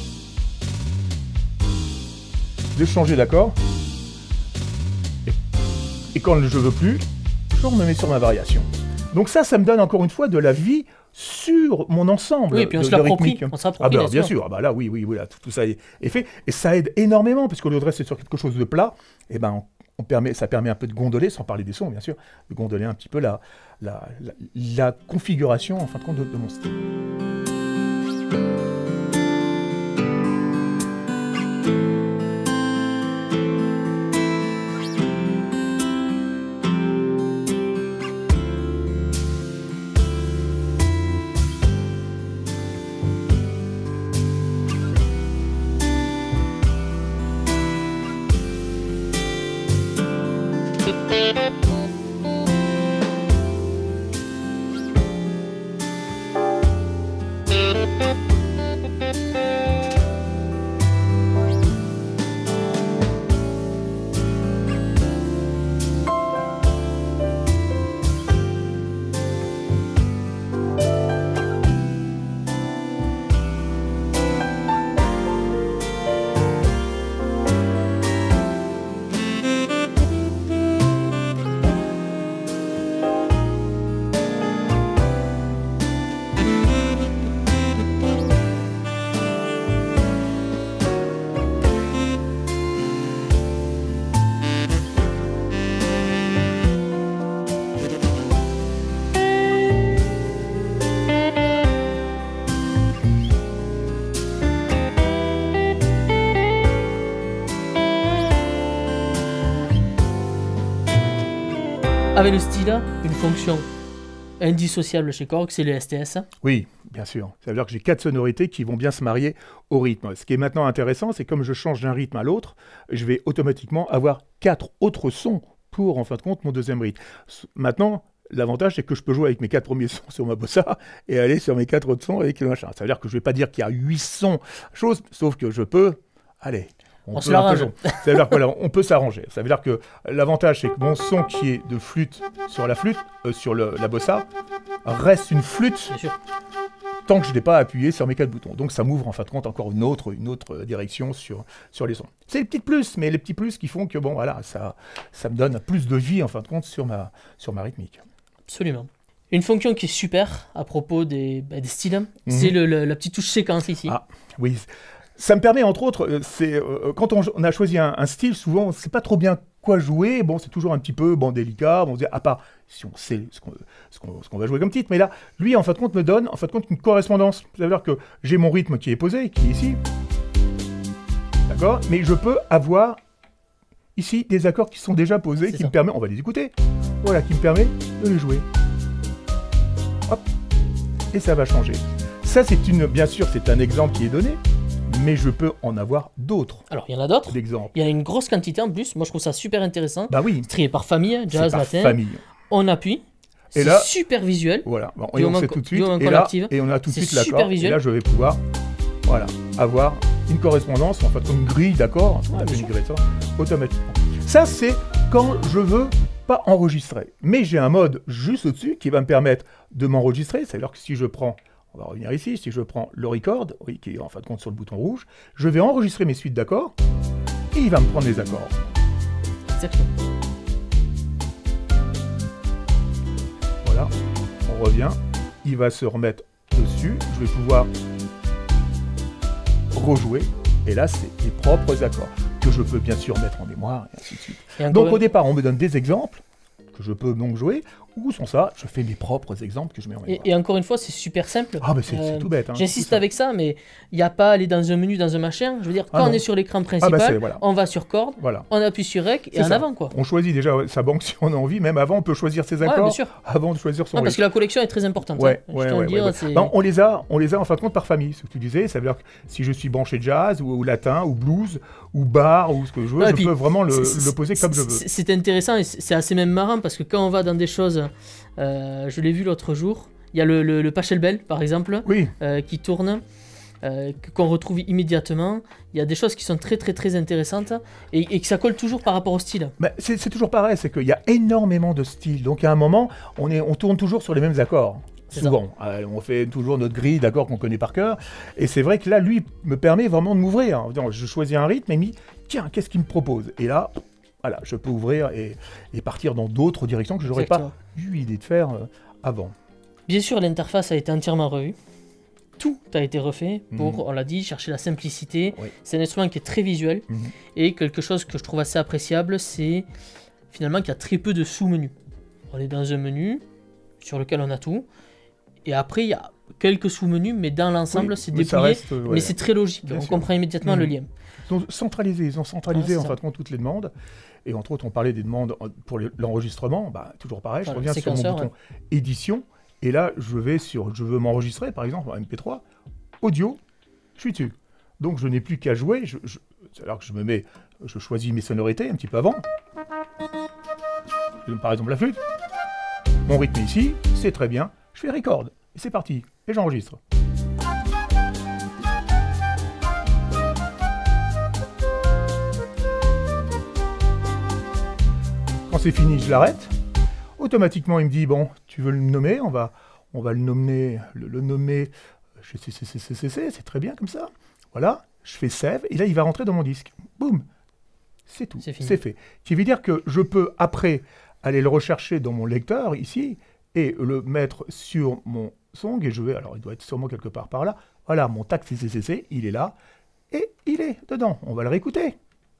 Speaker 2: de changer d'accord. Et, et quand je veux plus, je me mets sur ma variation. Donc ça, ça me donne encore une fois de la vie sur mon ensemble.
Speaker 1: Oui, et puis on
Speaker 2: de-
Speaker 1: se
Speaker 2: de
Speaker 1: l'approprie.
Speaker 2: rythmique.
Speaker 1: On
Speaker 2: Ah
Speaker 1: s'approprie,
Speaker 2: bah,
Speaker 1: bien
Speaker 2: bien
Speaker 1: sûr.
Speaker 2: sûr, ah bah là oui, oui, oui, là, tout, tout ça est, est fait. Et ça aide énormément, parce qu'au lieu de rester sur quelque chose de plat, eh ben, on, on permet, ça permet un peu de gondoler, sans parler des sons bien sûr, de gondoler un petit peu la, la, la, la configuration en fin de compte de, de mon style.
Speaker 1: avec le style, une fonction indissociable chez Korg, c'est le S T S.
Speaker 2: Oui, bien sûr. Ça veut dire que j'ai quatre sonorités qui vont bien se marier au rythme. Ce qui est maintenant intéressant, c'est comme je change d'un rythme à l'autre, je vais automatiquement avoir quatre autres sons pour, en fin de compte, mon deuxième rythme. Maintenant, l'avantage, c'est que je peux jouer avec mes quatre premiers sons sur ma bossa et aller sur mes quatre autres sons avec le machin. Ça veut dire que je ne vais pas dire qu'il y a huit sons, chose, sauf que je peux... Allez,
Speaker 1: on,
Speaker 2: on
Speaker 1: se l'arrange.
Speaker 2: Ça veut dire que voilà, on peut s'arranger. Ça veut dire que l'avantage, c'est que mon son qui est de flûte sur la flûte, euh, sur le, la bossa, reste une flûte tant que je n'ai pas appuyé sur mes quatre boutons. Donc ça m'ouvre en fin de compte encore une autre, une autre direction sur, sur les sons. C'est les petits plus, mais les petits plus qui font que bon, voilà, ça, ça me donne plus de vie en fin de compte sur ma, sur ma rythmique.
Speaker 1: Absolument. Une fonction qui est super à propos des, bah, des styles, mm-hmm. c'est le, le, la petite touche séquence ici.
Speaker 2: Ah, oui. Ça me permet, entre autres, c'est, euh, quand on, on a choisi un, un style, souvent, on ne sait pas trop bien quoi jouer. Bon, c'est toujours un petit peu bon, délicat. Bon, on se dit, à part si on sait ce qu'on, ce, qu'on, ce qu'on va jouer comme titre. Mais là, lui, en fin de compte, me donne en fin de compte, une correspondance. Ça veut dire que j'ai mon rythme qui est posé, qui est ici. D'accord ? Mais je peux avoir ici des accords qui sont déjà posés, c'est qui ça. me permettent, on va les écouter, voilà, qui me permet de les jouer. Hop, et ça va changer. Ça, c'est une, bien sûr, c'est un exemple qui est donné, mais je peux en avoir d'autres.
Speaker 1: Alors, il y en a d'autres.
Speaker 2: D'exemples.
Speaker 1: Il y a une grosse quantité en plus. Moi, je trouve ça super intéressant.
Speaker 2: Bah oui.
Speaker 1: Trié par famille, jazz,
Speaker 2: par
Speaker 1: latin.
Speaker 2: famille.
Speaker 1: On appuie.
Speaker 2: Et
Speaker 1: c'est
Speaker 2: là,
Speaker 1: super visuel.
Speaker 2: Voilà. Bon, et on sait tout de suite.
Speaker 1: Et,
Speaker 2: et, là, et on a tout de suite l'accord. Et là, je vais pouvoir, voilà, avoir une correspondance, en fait, une grille d'accords,
Speaker 1: ouais,
Speaker 2: une grille ça, automatiquement. Ça, c'est quand je veux pas enregistrer. Mais j'ai un mode juste au-dessus qui va me permettre de m'enregistrer. C'est-à-dire que si je prends, on va revenir ici, si je prends le record, oui, qui est en fin de compte sur le bouton rouge, je vais enregistrer mes suites d'accords et il va me prendre les accords.
Speaker 1: Exactement.
Speaker 2: Voilà, on revient, il va se remettre dessus, je vais pouvoir rejouer, et là c'est les propres accords que je peux bien sûr mettre en mémoire, et ainsi de suite. Donc au départ, on me donne des exemples que je peux donc jouer, ou sans ça, je fais mes propres exemples que je mets en mémoire.
Speaker 1: Et, et encore une fois, c'est super simple.
Speaker 2: Ah, mais c'est, euh, c'est tout bête. Hein,
Speaker 1: J'insiste avec ça, mais il n'y a pas à aller dans un menu, dans un machin. Je veux dire, quand ah on est sur l'écran principal, ah bah voilà. on va sur Chord, voilà. on appuie sur Rec et c'est en ça. avant, quoi.
Speaker 2: On choisit déjà sa banque si on a envie, même avant, on peut choisir ses accords, ouais, bien sûr. avant de choisir son
Speaker 1: non, parce que la collection est très importante.
Speaker 2: Ouais,
Speaker 1: hein.
Speaker 2: ouais,
Speaker 1: je
Speaker 2: ouais,
Speaker 1: dire,
Speaker 2: ouais, ouais. Non, on les a, on les a en fin de compte par famille, ce que tu disais. Ça veut dire que si je suis branché jazz, ou, ou latin, ou blues, ou bar, ou ce que je veux, non, je puis, peux vraiment le, le poser comme je veux.
Speaker 1: C'est intéressant et c'est assez même marrant parce que quand on va dans des choses... Euh, je l'ai vu l'autre jour. Il y a le, le, le Pachelbel, par exemple,
Speaker 2: oui.
Speaker 1: euh, qui tourne, euh, qu'on retrouve immédiatement. Il y a des choses qui sont très, très, très intéressantes et, et que ça colle toujours par rapport au style.
Speaker 2: Bah, c'est, c'est toujours pareil, c'est qu'il y a énormément de styles. Donc, à un moment, on, est, on tourne toujours sur les mêmes accords. C'est souvent. Euh, on fait toujours notre grille d'accords qu'on connaît par cœur. Et c'est vrai que là, lui, me permet vraiment de m'ouvrir. Je choisis un rythme et me dis, tiens, qu'est-ce qu'il me propose ? Et là... Voilà, je peux ouvrir et, et partir dans d'autres directions que je n'aurais pas eu l'idée de faire euh, avant.
Speaker 1: Bien sûr, l'interface a été entièrement revue. Tout a été refait pour, mmh. on l'a dit, chercher la simplicité. Oui. C'est un instrument qui est très visuel. Mmh. Et quelque chose que je trouve assez appréciable, c'est finalement qu'il y a très peu de sous-menus. On est dans un menu sur lequel on a tout. Et après, il y a quelques sous-menus, mais dans l'ensemble, oui, c'est dépouillé. Reste, ouais. Mais c'est très logique. Bien on sûr. comprend immédiatement mmh. le lien.
Speaker 2: Ils ont centralisé, ils ont centralisé ah, en fait toutes les demandes. Et entre autres, on parlait des demandes pour l'enregistrement. Bah, toujours pareil, je voilà, reviens sur mon bouton ouais. édition. Et là, je vais sur, je veux m'enregistrer, par exemple, en M P trois, audio, je suis dessus. Donc, je n'ai plus qu'à jouer. Je, je, alors que je me mets, je choisis mes sonorités un petit peu avant. Par exemple, la flûte. Mon rythme est ici, c'est très bien. Je fais record. Et c'est parti. Et j'enregistre. Quand c'est fini, je l'arrête. Automatiquement, il me dit, bon, tu veux le nommer, on va, on va le nommer, le, le nommer, c'est, c'est, c'est, c'est, c'est très bien comme ça. Voilà, je fais save, et là, il va rentrer dans mon disque. Boum, c'est tout, c'est, c'est fait. Ce qui veut dire que je peux, après, aller le rechercher dans mon lecteur, ici, et le mettre sur mon song, et je vais, alors il doit être sûrement quelque part par là. Voilà, mon tac C C C C, il est là, et il est dedans. On va le réécouter.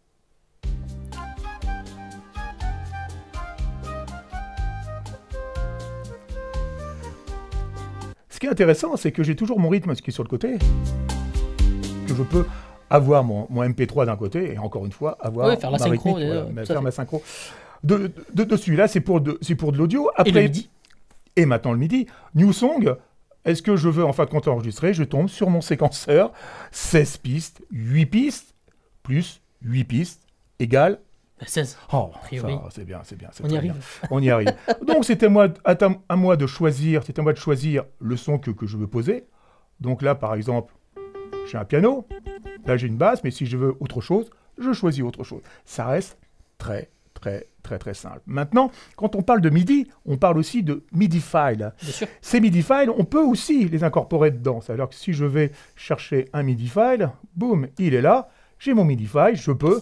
Speaker 2: Ce qui est intéressant, c'est que j'ai toujours mon rythme, ce qui est sur le côté, que je peux avoir mon, mon M P trois d'un côté, et encore une fois, avoir
Speaker 1: oui, faire la
Speaker 2: ma
Speaker 1: synchro,
Speaker 2: rythmique, voilà, faire ma synchro. de, de, de celui-là, c'est pour de, c'est pour de l'audio. Après,
Speaker 1: Et le MIDI.
Speaker 2: Et maintenant le MIDI. New Song, est-ce que je veux en fin de compte enregistrer? Je tombe sur mon séquenceur, seize pistes, huit pistes, plus huit pistes, égale...
Speaker 1: seize.
Speaker 2: Oh,
Speaker 1: A priori.
Speaker 2: ça, c'est bien, c'est bien. c'est
Speaker 1: On y
Speaker 2: très
Speaker 1: arrive.
Speaker 2: bien. On y arrive. Donc c'était moi, à, ta- à moi de choisir, c'est à moi de choisir le son que, que je veux poser. Donc là, par exemple, j'ai un piano, là j'ai une basse, mais si je veux autre chose, je choisis autre chose. Ça reste très, très, très, très simple. Maintenant, quand on parle de MIDI, on parle aussi de MIDI files.
Speaker 1: Bien sûr.
Speaker 2: Ces MIDI files, on peut aussi les incorporer dedans. C'est-à-dire que si je vais chercher un MIDI file, boum, il est là, j'ai mon MIDI file, je peux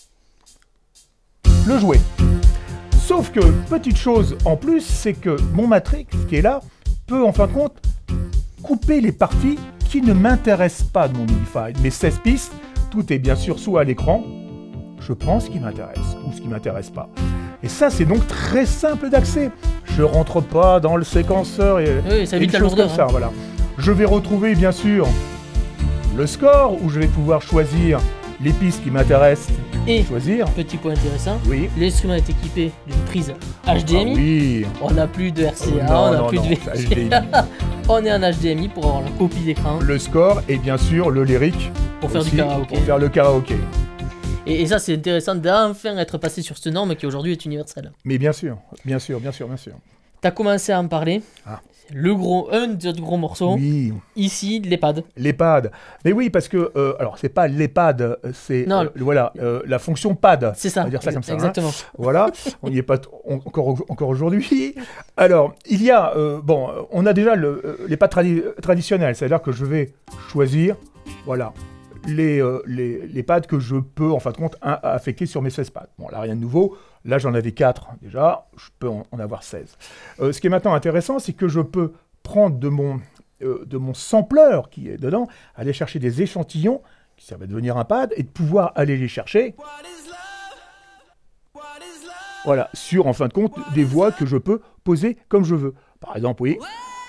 Speaker 2: le jouer. Sauf que, petite chose en plus, c'est que mon Matrix, qui est là, peut en fin de compte couper les parties qui ne m'intéressent pas de mon MIDI file. Mes seize pistes, tout est bien sûr soit à l'écran, je prends ce qui m'intéresse ou ce qui ne m'intéresse pas. Et ça, c'est donc très simple d'accès. Je rentre pas dans le séquenceur et,
Speaker 1: Oui, ça
Speaker 2: et
Speaker 1: évite
Speaker 2: des
Speaker 1: la
Speaker 2: choses comme
Speaker 1: lourdeur,
Speaker 2: ça.
Speaker 1: hein.
Speaker 2: Voilà. Je vais retrouver bien sûr le score où je vais pouvoir choisir les pistes qui m'intéressent.
Speaker 1: Et,
Speaker 2: Choisir.
Speaker 1: petit point intéressant,
Speaker 2: Oui.
Speaker 1: l'instrument est équipé d'une prise H D M I.
Speaker 2: Ah oui.
Speaker 1: On n'a plus de R C A,
Speaker 2: Oh, non,
Speaker 1: on n'a
Speaker 2: non,
Speaker 1: plus
Speaker 2: non,
Speaker 1: de
Speaker 2: c'est
Speaker 1: V
Speaker 2: H D M I.
Speaker 1: On est en H D M I pour avoir la copie d'écran,
Speaker 2: Le score et bien sûr le lyrique
Speaker 1: pour faire
Speaker 2: aussi,
Speaker 1: du karaoké.
Speaker 2: Pour faire le karaoké.
Speaker 1: Et, et ça, c'est intéressant d'enfin être passé sur cette norme qui aujourd'hui est universelle.
Speaker 2: Mais bien sûr, bien sûr, bien sûr, bien sûr.
Speaker 1: T'as commencé à en parler.
Speaker 2: Ah.
Speaker 1: C'est le gros, un des gros morceaux.
Speaker 2: Oui,
Speaker 1: Ici, l'EHPAD.
Speaker 2: l'EHPAD. Mais oui, parce que, euh, alors, c'est pas l'EHPAD, c'est
Speaker 1: Non,
Speaker 2: euh, voilà, euh, la fonction pad.
Speaker 1: C'est ça.
Speaker 2: On va dire ça comme ça. hein.
Speaker 1: Exactement.
Speaker 2: Voilà, on n'y est pas t- on- encore, au- encore aujourd'hui. Alors, il y a, euh, bon, on a déjà le, euh, les pads tradi- traditionnels, c'est-à-dire que je vais choisir, voilà, les, euh, les, les pads que je peux, en fin de compte, un- affecter sur mes seize pads. Bon, là, rien de nouveau. Là, j'en avais quatre déjà, je peux en, en avoir seize. Euh, ce qui est maintenant intéressant, c'est que je peux prendre de mon, euh, de mon sampler qui est dedans, aller chercher des échantillons qui servent à devenir un pad et de pouvoir aller les chercher. Voilà, sur, en fin de compte, des voix que je peux poser comme je veux. Par exemple, oui,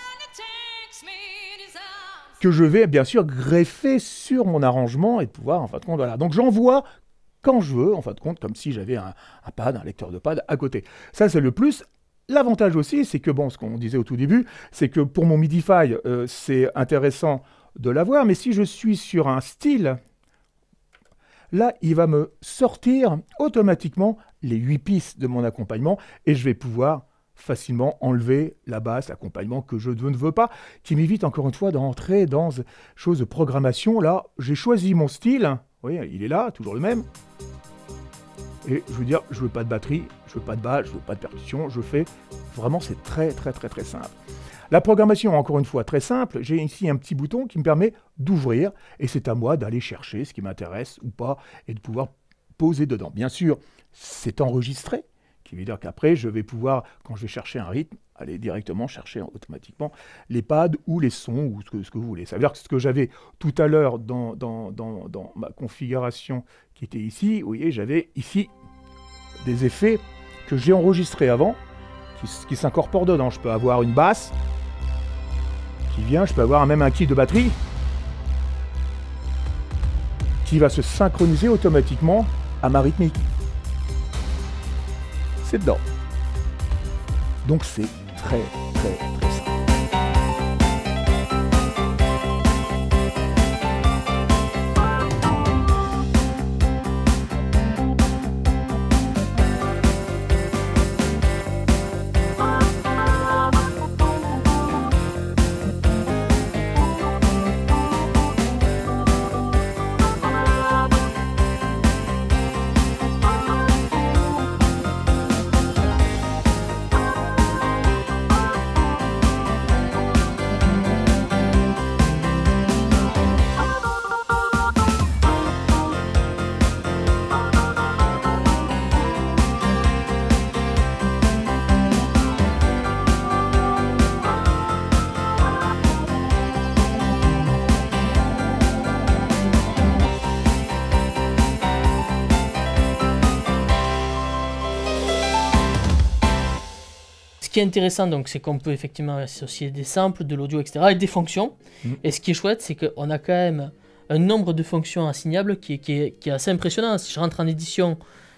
Speaker 2: que je vais, bien sûr, greffer sur mon arrangement et de pouvoir, en fin de compte, voilà. Donc, j'envoie quand je veux, en fin de compte, comme si j'avais un, un pad, un lecteur de pad à côté. Ça, c'est le plus. L'avantage aussi, c'est que, bon, ce qu'on disait au tout début, c'est que pour mon MIDI file, euh, c'est intéressant de l'avoir, mais si je suis sur un style, là, il va me sortir automatiquement les huit pistes de mon accompagnement et je vais pouvoir facilement enlever la basse, l'accompagnement que je ne veux pas, qui m'évite encore une fois d'entrer dans une chose de programmation. Là, j'ai choisi mon style, vous voyez, il est là, toujours le même. Et je veux dire, je veux pas de batterie, je veux pas de basse, je veux pas de percussion, je fais... Vraiment, c'est très, très, très, très simple. La programmation, encore une fois, très simple. J'ai ici un petit bouton qui me permet d'ouvrir et c'est à moi d'aller chercher ce qui m'intéresse ou pas et de pouvoir poser dedans. Bien sûr, c'est enregistré, qui veut dire qu'après, je vais pouvoir, quand je vais chercher un rythme, aller directement chercher automatiquement les pads ou les sons ou ce que, ce que vous voulez. Ça veut dire que ce que j'avais tout à l'heure dans, dans, dans, dans ma configuration qui était ici, vous voyez, j'avais ici des effets que j'ai enregistrés avant, qui, qui s'incorporent dedans. Je peux avoir une basse qui vient, je peux avoir même un kit de batterie qui va se synchroniser automatiquement à ma rythmique. C'est dedans. Donc c'est très très très simple.
Speaker 1: Ce qui est intéressant, donc, c'est qu'on peut effectivement associer des samples, de l'audio, et cetera, et des fonctions.
Speaker 2: Mmh.
Speaker 1: Et ce qui est chouette, c'est qu'on a quand même un nombre de fonctions assignables qui est, qui est, qui est assez impressionnant. Si je rentre en édition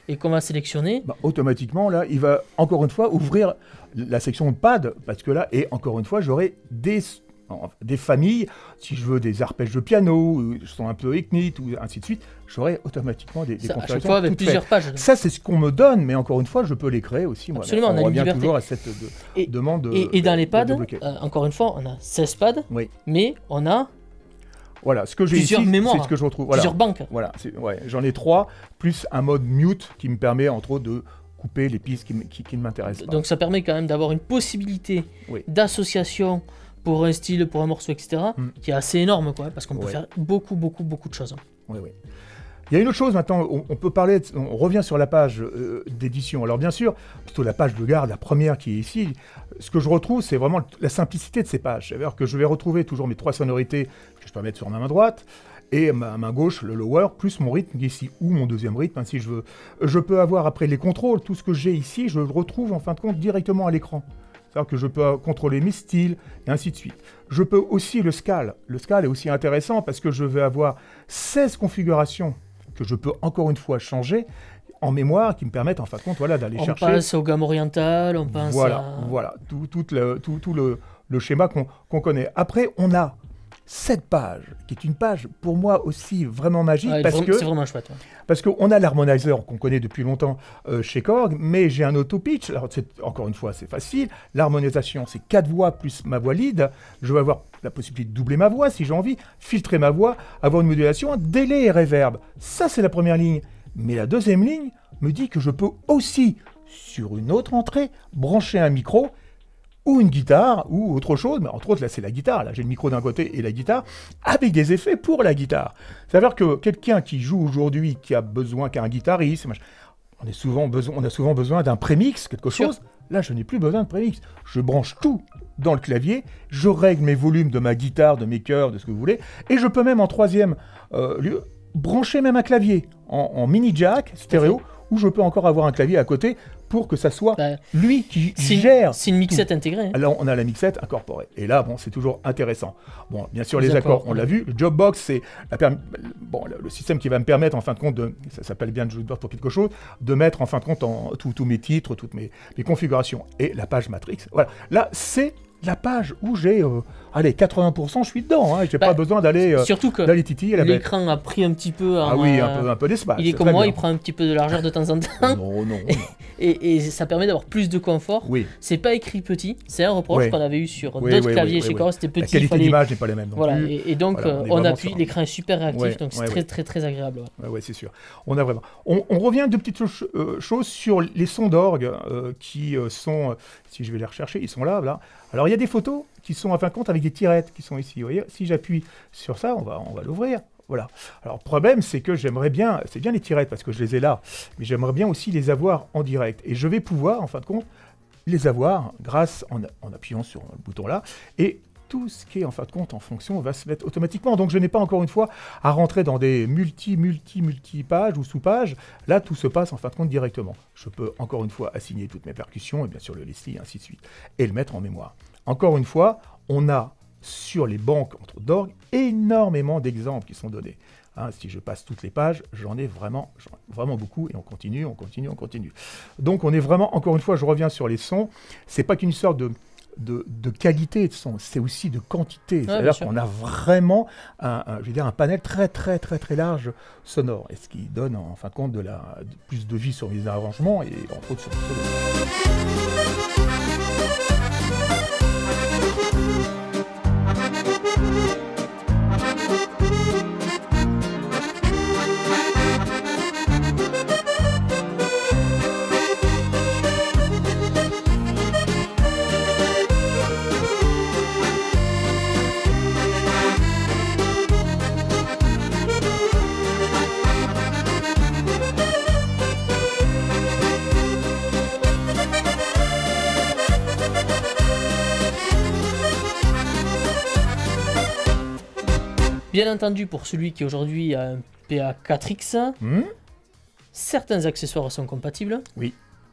Speaker 1: et qu'on va sélectionner,
Speaker 2: bah, automatiquement, là, il va encore une fois ouvrir la section pad, parce que là, et encore une fois, j'aurai des, des familles, si je veux des arpèges de piano, ou sont un peu ethniques, ou ainsi de suite, j'aurai automatiquement des, des
Speaker 1: ça, à chaque
Speaker 2: configurations
Speaker 1: fois avec
Speaker 2: toutes
Speaker 1: plusieurs
Speaker 2: faites.
Speaker 1: pages.
Speaker 2: Ça, c'est ce qu'on me donne, mais encore une fois, je peux les créer aussi. Moi.
Speaker 1: Absolument,
Speaker 2: on,
Speaker 1: on a une
Speaker 2: revient
Speaker 1: liberté.
Speaker 2: toujours à cette de,
Speaker 1: Et,
Speaker 2: demande de,
Speaker 1: et, et dans
Speaker 2: de-
Speaker 1: les
Speaker 2: de
Speaker 1: pads,
Speaker 2: débloquer.
Speaker 1: euh, encore une fois, on a seize pads,
Speaker 2: Oui.
Speaker 1: mais on a
Speaker 2: Voilà, ce que j'ai ici,
Speaker 1: plusieurs mémoires,
Speaker 2: c'est ce que je retrouve. Voilà.
Speaker 1: plusieurs banques.
Speaker 2: Voilà, c'est- ouais, j'en ai trois, plus un mode mute qui me permet entre autres de couper les pistes qui, m- qui- qui ne m'intéressent pas.
Speaker 1: Donc ça permet quand même d'avoir une possibilité
Speaker 2: Oui.
Speaker 1: d'association pour un style, pour un morceau, et cetera,
Speaker 2: Mm.
Speaker 1: qui est assez énorme, quoi, parce qu'on peut
Speaker 2: Ouais.
Speaker 1: faire beaucoup, beaucoup, beaucoup de choses.
Speaker 2: Oui, oui. Il y a une autre chose maintenant, on, on peut parler, de- on revient sur la page euh, d'édition. Alors bien sûr, plutôt la page de garde, la première qui est ici, ce que je retrouve, c'est vraiment la simplicité de ces pages. C'est-à-dire que je vais retrouver toujours mes trois sonorités que je peux mettre sur ma main droite, et ma main gauche, le lower, plus mon rythme ici, ou mon deuxième rythme, hein, si je veux. Je peux avoir après les contrôles, tout ce que j'ai ici, je le retrouve en fin de compte directement à l'écran. C'est-à-dire que je peux contrôler mes styles, et ainsi de suite. Je peux aussi le scale. Le scale est aussi intéressant parce que je vais avoir seize configurations que je peux encore une fois changer en mémoire, qui me permettent en fin de compte voilà, d'aller
Speaker 1: On
Speaker 2: chercher.
Speaker 1: passe aux gammes orientales, on pense
Speaker 2: Voilà,
Speaker 1: à...
Speaker 2: voilà, tout, tout le, tout, tout le, le schéma qu'on qu'on connaît. Après, on a cette page, qui est une page pour moi aussi vraiment magique,
Speaker 1: Ouais,
Speaker 2: parce
Speaker 1: vra-
Speaker 2: que
Speaker 1: c'est vraiment chouette. Ouais.
Speaker 2: parce qu'on a l'harmonizer qu'on connaît depuis longtemps euh, chez Korg, mais j'ai un auto-pitch. Alors, c'est- encore une fois, c'est facile. L'harmonisation, c'est quatre voix plus ma voix lead. Je vais avoir la possibilité de doubler ma voix si j'ai envie, filtrer ma voix, avoir une modulation, délai et reverb. Ça, c'est la première ligne. Mais la deuxième ligne me dit que je peux aussi, sur une autre entrée, brancher un micro ou une guitare, ou autre chose, mais entre autres, là, c'est la guitare. Là, j'ai le micro d'un côté et la guitare, avec des effets pour la guitare. C'est-à-dire que quelqu'un qui joue aujourd'hui, qui a besoin, qui a un guitariste, machin, on, est souvent besoin, on a souvent besoin d'un prémix, quelque
Speaker 1: Sûr.
Speaker 2: chose. Là, je n'ai plus besoin de prémix. Je branche tout dans le clavier, je règle mes volumes de ma guitare, de mes chœurs, de ce que vous voulez, et je peux même, en troisième euh, lieu, brancher même un clavier en, en mini jack, stéréo, où je peux encore avoir un clavier à côté pour que ça soit
Speaker 1: Bah,
Speaker 2: lui qui
Speaker 1: c'est une-
Speaker 2: gère.
Speaker 1: c'est une mixette intégrée. hein.
Speaker 2: Alors, on a la mixette incorporée. Et là, bon, c'est toujours intéressant. Bon, bien sûr, les,
Speaker 1: Les
Speaker 2: accords,
Speaker 1: accords,
Speaker 2: on
Speaker 1: ouais.
Speaker 2: l'a vu. Le Jobbox, c'est la perm- bon, le, le système qui va me permettre, en fin de compte, de, ça s'appelle bien le Jobbox pour quelque chose, de mettre, en fin de compte, en, tous tous mes titres, toutes mes, mes configurations. Et la page Matrix. Voilà. Là, c'est la page où j'ai, euh, allez, quatre-vingts pour cent, je suis dedans. Hein, j'ai
Speaker 1: Bah,
Speaker 2: pas besoin d'aller euh,
Speaker 1: Surtout que
Speaker 2: d'aller titiller la bête.
Speaker 1: l'écran a pris un petit peu...
Speaker 2: Ah
Speaker 1: en,
Speaker 2: oui,
Speaker 1: euh,
Speaker 2: un peu, un peu d'espace.
Speaker 1: il est
Speaker 2: c'est
Speaker 1: comme
Speaker 2: très
Speaker 1: moi,
Speaker 2: bien.
Speaker 1: il prend un petit peu de largeur de temps en temps.
Speaker 2: Non, non, non.
Speaker 1: Et, et ça permet d'avoir plus de confort.
Speaker 2: Oui.
Speaker 1: C'est pas écrit petit, c'est un reproche
Speaker 2: Ouais.
Speaker 1: qu'on avait eu sur
Speaker 2: Oui,
Speaker 1: d'autres
Speaker 2: oui,
Speaker 1: claviers
Speaker 2: oui,
Speaker 1: chez
Speaker 2: oui,
Speaker 1: Korg,
Speaker 2: oui.
Speaker 1: c'était
Speaker 2: La
Speaker 1: petit. il
Speaker 2: qualité
Speaker 1: fallait-
Speaker 2: d'image n'est pas la même non
Speaker 1: Voilà,
Speaker 2: plus.
Speaker 1: et, et donc
Speaker 2: Voilà, on
Speaker 1: euh,
Speaker 2: est
Speaker 1: on,
Speaker 2: vraiment
Speaker 1: appuie,
Speaker 2: sur-
Speaker 1: l'écran est super réactif,
Speaker 2: Ouais,
Speaker 1: donc c'est
Speaker 2: ouais,
Speaker 1: très,
Speaker 2: ouais.
Speaker 1: très très agréable. ouais.
Speaker 2: Ouais, ouais, c'est sûr. On a vraiment. On, on revient à deux petites cho- euh, choses sur les sons d'orgue euh, qui euh, sont, euh, si je vais les rechercher, ils sont là, là. Alors il y a des photos qui sont en fin de compte avec des tirettes qui sont ici. Vous voyez, si j'appuie sur ça, on va, on va l'ouvrir. Voilà. Alors le problème, c'est que j'aimerais bien, c'est bien les tirettes parce que je les ai là, mais j'aimerais bien aussi les avoir en direct. Et je vais pouvoir, en fin de compte, les avoir grâce en, en appuyant sur le bouton là. Et tout ce qui est en fin de compte en fonction va se mettre automatiquement. Donc je n'ai pas encore une fois à rentrer dans des multi, multi, multi pages ou sous-pages. Là, tout se passe en fin de compte directement. Je peux encore une fois assigner toutes mes percussions et bien sûr le Leslie et ainsi de suite. Et le mettre en mémoire. Encore une fois, on a sur les banques entre d'orgue énormément d'exemples qui sont donnés. Hein, si je passe toutes les pages, j'en ai vraiment, j'en ai vraiment beaucoup et on continue, on continue, on continue. Donc on est vraiment, encore une fois, je reviens sur les sons. C'est pas qu'une sorte de De, de qualité de son, c'est aussi de quantité.
Speaker 1: bien
Speaker 2: C'est-à-dire
Speaker 1: sûr.
Speaker 2: qu'on a vraiment un, un- je veux dire, un panel très très très très large sonore, et ce qui donne en fin de compte de la, de- plus de vie sur mes arrangements et entre autres sur le solo.
Speaker 1: Bien entendu, pour celui qui aujourd'hui a un P A quatre X,
Speaker 2: Hmm
Speaker 1: certains accessoires sont compatibles.
Speaker 2: Oui.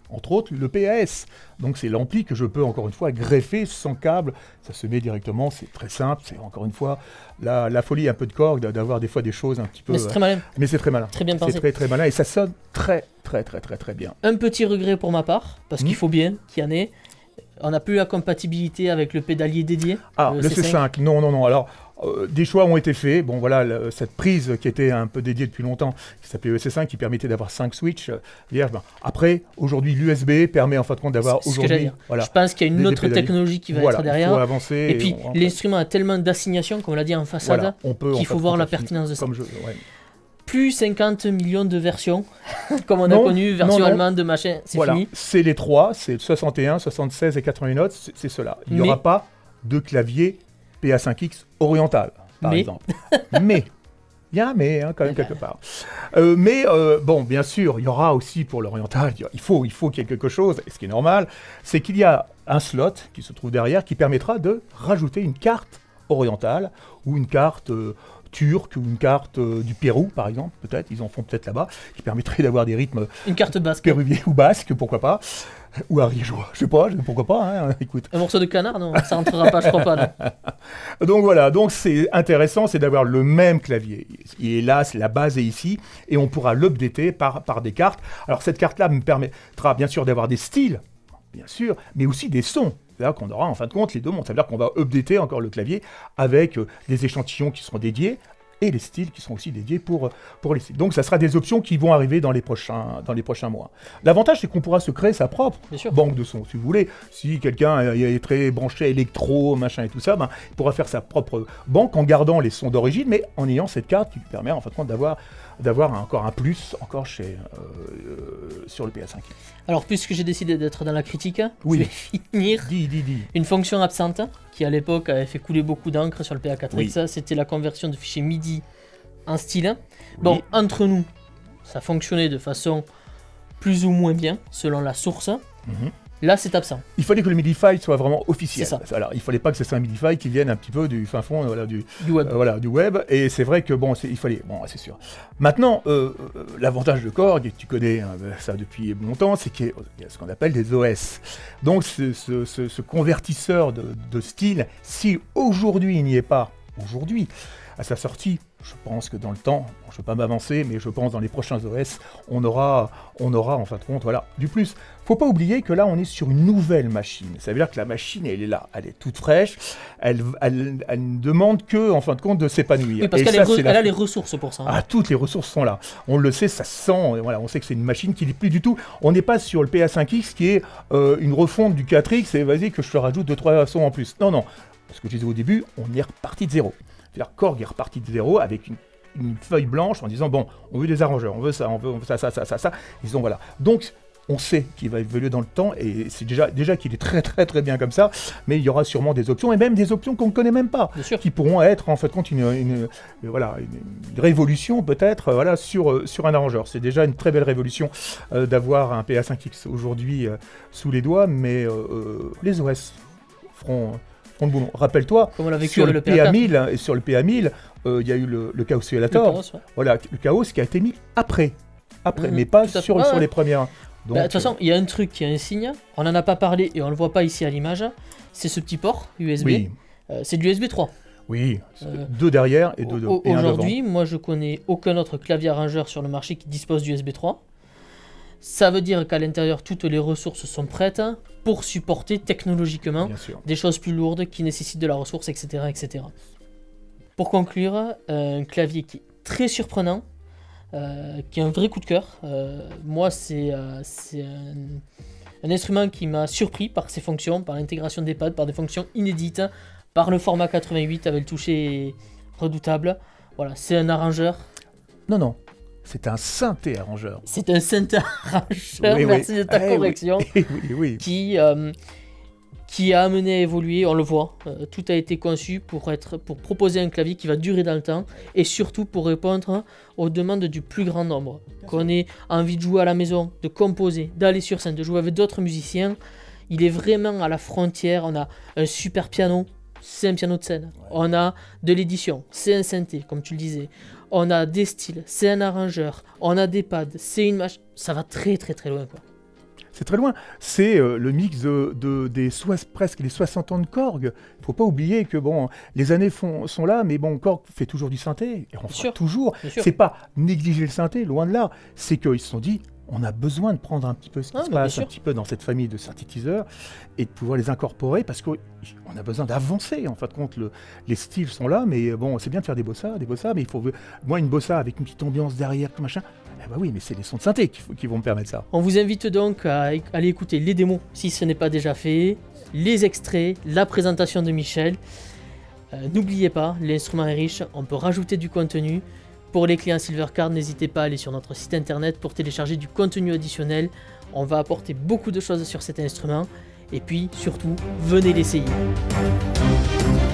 Speaker 2: entre autres le P A S. Donc c'est l'ampli que je peux encore une fois greffer sans câble, ça se met directement, c'est très simple, c'est encore une fois la, la folie un peu de Korg d'avoir des fois des choses un petit peu...
Speaker 1: Mais c'est très malin.
Speaker 2: Mais c'est très malin.
Speaker 1: Très bien pensé.
Speaker 2: C'est très très malin et ça sonne très très très très très bien.
Speaker 1: Un petit regret pour ma part, parce mmh. qu'il faut bien qu'il y en ait. On n'a plus la compatibilité avec le pédalier dédié.
Speaker 2: Ah, le, le C cinq. C cinq, non, non, non. Alors, euh, des choix ont été faits. Bon, voilà, le, cette prise qui était un peu dédiée depuis longtemps, qui s'appelait le C cinq, qui permettait d'avoir cinq switches. Euh, hier, ben, après, aujourd'hui, l'U S B permet en fin de compte d'avoir aujourd'hui...
Speaker 1: Voilà, je pense qu'il y a une des, autre des technologie qui va
Speaker 2: voilà,
Speaker 1: être derrière.
Speaker 2: Il faut avancer.
Speaker 1: Et, et puis, on, l'instrument a tellement d'assignation, comme on l'a dit en façade, voilà, on peut, qu'il faut voir la pertinence de ça. Comme je, ouais. Plus cinquante millions de versions, comme on non, a connu, version non, non. allemande, machin, c'est
Speaker 2: voilà.
Speaker 1: fini.
Speaker 2: C'est les trois, c'est soixante et un, soixante-seize et quatre-vingts notes, c'est cela. Il n'y aura pas de clavier P A cinq X oriental, par
Speaker 1: mais.
Speaker 2: exemple. Mais, il y a un mais, hein, quand même, quelque part. Euh, mais, euh, bon, bien sûr, il y aura aussi pour l'oriental, il faut, il faut qu'il y ait quelque chose, et ce qui est normal, c'est qu'il y a un slot qui se trouve derrière qui permettra de rajouter une carte orientale ou une carte... Euh, turque ou une carte euh, du Pérou, par exemple, peut-être, ils en font peut-être là-bas, qui permettrait d'avoir des rythmes...
Speaker 1: Une carte basque.
Speaker 2: Péruviens ou basque, pourquoi pas, ou ariégeois, je sais pas, pourquoi pas, hein, écoute.
Speaker 1: Un morceau de canard, non, ça rentrera pas, je crois pas. Non.
Speaker 2: Donc voilà, donc c'est intéressant, c'est d'avoir le même clavier. Il est là, c'est la base est ici, et on pourra l'updater par, par des cartes. Alors cette carte-là me permettra bien sûr d'avoir des styles, bien sûr, mais aussi des sons. C'est-à-dire qu'on aura en fin de compte les deux mondes. Ça veut dire qu'on va updater encore le clavier avec euh, des échantillons qui seront dédiés et les styles qui seront aussi dédiés pour, pour les styles. Donc ça sera des options qui vont arriver dans les prochains, dans les prochains mois. L'avantage, c'est qu'on pourra se créer sa propre banque de sons, si vous voulez. Si quelqu'un est très branché électro, machin et tout ça, ben, il pourra faire sa propre banque en gardant les sons d'origine, mais en ayant cette carte qui lui permet en fin de compte d'avoir d'avoir encore un plus encore chez, euh, euh, sur le P A cinq.
Speaker 1: Alors, puisque j'ai décidé d'être dans la critique,
Speaker 2: oui.
Speaker 1: je vais finir
Speaker 2: dis, dis, dis.
Speaker 1: Une fonction absente qui, à l'époque, avait fait couler beaucoup d'encre sur le P A quatre X. Oui. C'était la conversion de fichiers MIDI en style. Bon, oui. Entre nous, ça fonctionnait de façon plus ou moins bien, selon la source. Mm-hmm. Là, c'est absent.
Speaker 2: Il fallait que le MIDI-file soit vraiment officiel.
Speaker 1: C'est ça.
Speaker 2: Alors, il fallait pas que ce soit un MIDI-file qui vienne un petit peu du fin fond voilà, du,
Speaker 1: du, web.
Speaker 2: Euh, voilà, du web. Et c'est vrai que, bon, il fallait... Bon, c'est sûr. Maintenant, euh, euh, l'avantage de Korg, et tu connais hein, ça depuis longtemps, c'est qu'il y a ce qu'on appelle des O S. Donc, ce, ce, ce, ce convertisseur de, de style, si aujourd'hui il n'y est pas, aujourd'hui, à sa sortie, je pense que dans le temps, bon, je ne veux pas m'avancer, mais je pense dans les prochains O S, on aura, on aura en fin de compte, voilà, du plus. Faut pas oublier que là, on est sur une nouvelle machine. Ça veut dire que la machine, elle est là, elle est toute fraîche, elle, elle, elle ne demande que, en fin de compte, de s'épanouir.
Speaker 1: Oui, parce qu'elle re- la... a les ressources pour ça. Hein.
Speaker 2: Ah, toutes les ressources sont là. On le sait, ça sent, voilà, on sait que c'est une machine qui n'est plus du tout. On n'est pas sur le P A cinq X qui est euh, une refonte du quatre X et vas-y que je te rajoute deux trois sons en plus. Non, non. Parce que je disais au début, on est reparti de zéro. C'est-à-dire Korg est reparti de zéro avec une, une feuille blanche en disant bon, on veut des arrangeurs, on veut ça, on veut, on veut ça, ça, ça, ça, ça. Ils disent voilà. Donc on sait qu'il va évoluer dans le temps et c'est déjà, déjà qu'il est très très très bien comme ça, mais il y aura sûrement des options et même des options qu'on ne connaît même pas, qui pourront être en fait compte une, une, une, voilà, une, une révolution peut-être voilà, sur, sur un arrangeur. C'est déjà une très belle révolution euh, d'avoir un P A cinq X aujourd'hui euh, sous les doigts, mais euh, les O S feront... Bon, rappelle-toi, sur le, le P A mille et sur le P A mille, il euh, y a eu le, le Chaos Simulator, le, ouais. Voilà, le Chaos qui a été mis après, après, mmh, mais pas sur,
Speaker 1: ouais,
Speaker 2: sur
Speaker 1: ouais.
Speaker 2: les premières.
Speaker 1: De bah, toute façon, il y a un truc qui est un signe, on n'en a pas parlé et on ne le voit pas ici à l'image, c'est ce petit port U S B,
Speaker 2: oui.
Speaker 1: euh, c'est de l'U S B trois.
Speaker 2: Oui, euh, deux derrière et deux devant.
Speaker 1: Aujourd'hui, moi je connais aucun autre clavier arrangeur sur le marché qui dispose d'U S B trois. Ça veut dire qu'à l'intérieur, toutes les ressources sont prêtes pour supporter technologiquement des choses plus lourdes qui nécessitent de la ressource, et cetera et cetera. Pour conclure, un clavier qui est très surprenant, euh, qui est un vrai coup de cœur. Euh, moi, c'est, euh, c'est un, un instrument qui m'a surpris par ses fonctions, par l'intégration des pads, par des fonctions inédites, par le format quatre-vingt-huit avec le toucher redoutable. Voilà, c'est un arrangeur.
Speaker 2: Non, non. C'est un synthé arrangeur.
Speaker 1: C'est un synthé arrangeur,
Speaker 2: oui,
Speaker 1: merci
Speaker 2: oui.
Speaker 1: de ta
Speaker 2: eh,
Speaker 1: correction,
Speaker 2: oui. oui, oui.
Speaker 1: Qui, euh, qui a amené à évoluer, on le voit. Euh, tout a été conçu pour, être, pour proposer un clavier qui va durer dans le temps et surtout pour répondre aux demandes du plus grand nombre. Qu'on ait envie de jouer à la maison, de composer, d'aller sur scène, de jouer avec d'autres musiciens, il est vraiment à la frontière. On a un super piano, c'est un piano de scène. Ouais. On a de l'édition, c'est un synthé, comme tu le disais. On a des styles, c'est un arrangeur. On a des pads, c'est une machine. Ça va très très très loin, quoi.
Speaker 2: c'est très loin. C'est euh, le mix de, de, des soix- presque les soixante ans de Korg. Il ne faut pas oublier que bon, les années font, sont là, mais bon, Korg fait toujours du synthé, et on fera
Speaker 1: sûr.
Speaker 2: toujours.
Speaker 1: Bien sûr.
Speaker 2: C'est pas négliger le synthé, loin de là. C'est qu'ils se sont dit, on a besoin de prendre un petit peu ce qui
Speaker 1: Ah,
Speaker 2: se
Speaker 1: bah, bien
Speaker 2: passe, un
Speaker 1: sûr.
Speaker 2: petit peu dans cette famille de synthétiseurs, et de pouvoir les incorporer, parce qu'on a besoin d'avancer. En fin de compte, le, les styles sont là, mais bon, c'est bien de faire des bossas, des bossas, mais il faut, moi, une bossa avec une petite ambiance derrière, tout machin. Eh ben oui, mais c'est les sons de synthé qui, qui vont me permettre ça.
Speaker 1: On vous invite donc à éc- aller écouter les démos si ce n'est pas déjà fait, les extraits, la présentation de Michel. Euh, N'oubliez pas, l'instrument est riche, on peut rajouter du contenu. Pour les clients Silvercard, n'hésitez pas à aller sur notre site internet pour télécharger du contenu additionnel. On va apporter beaucoup de choses sur cet instrument. Et puis, surtout, venez l'essayer.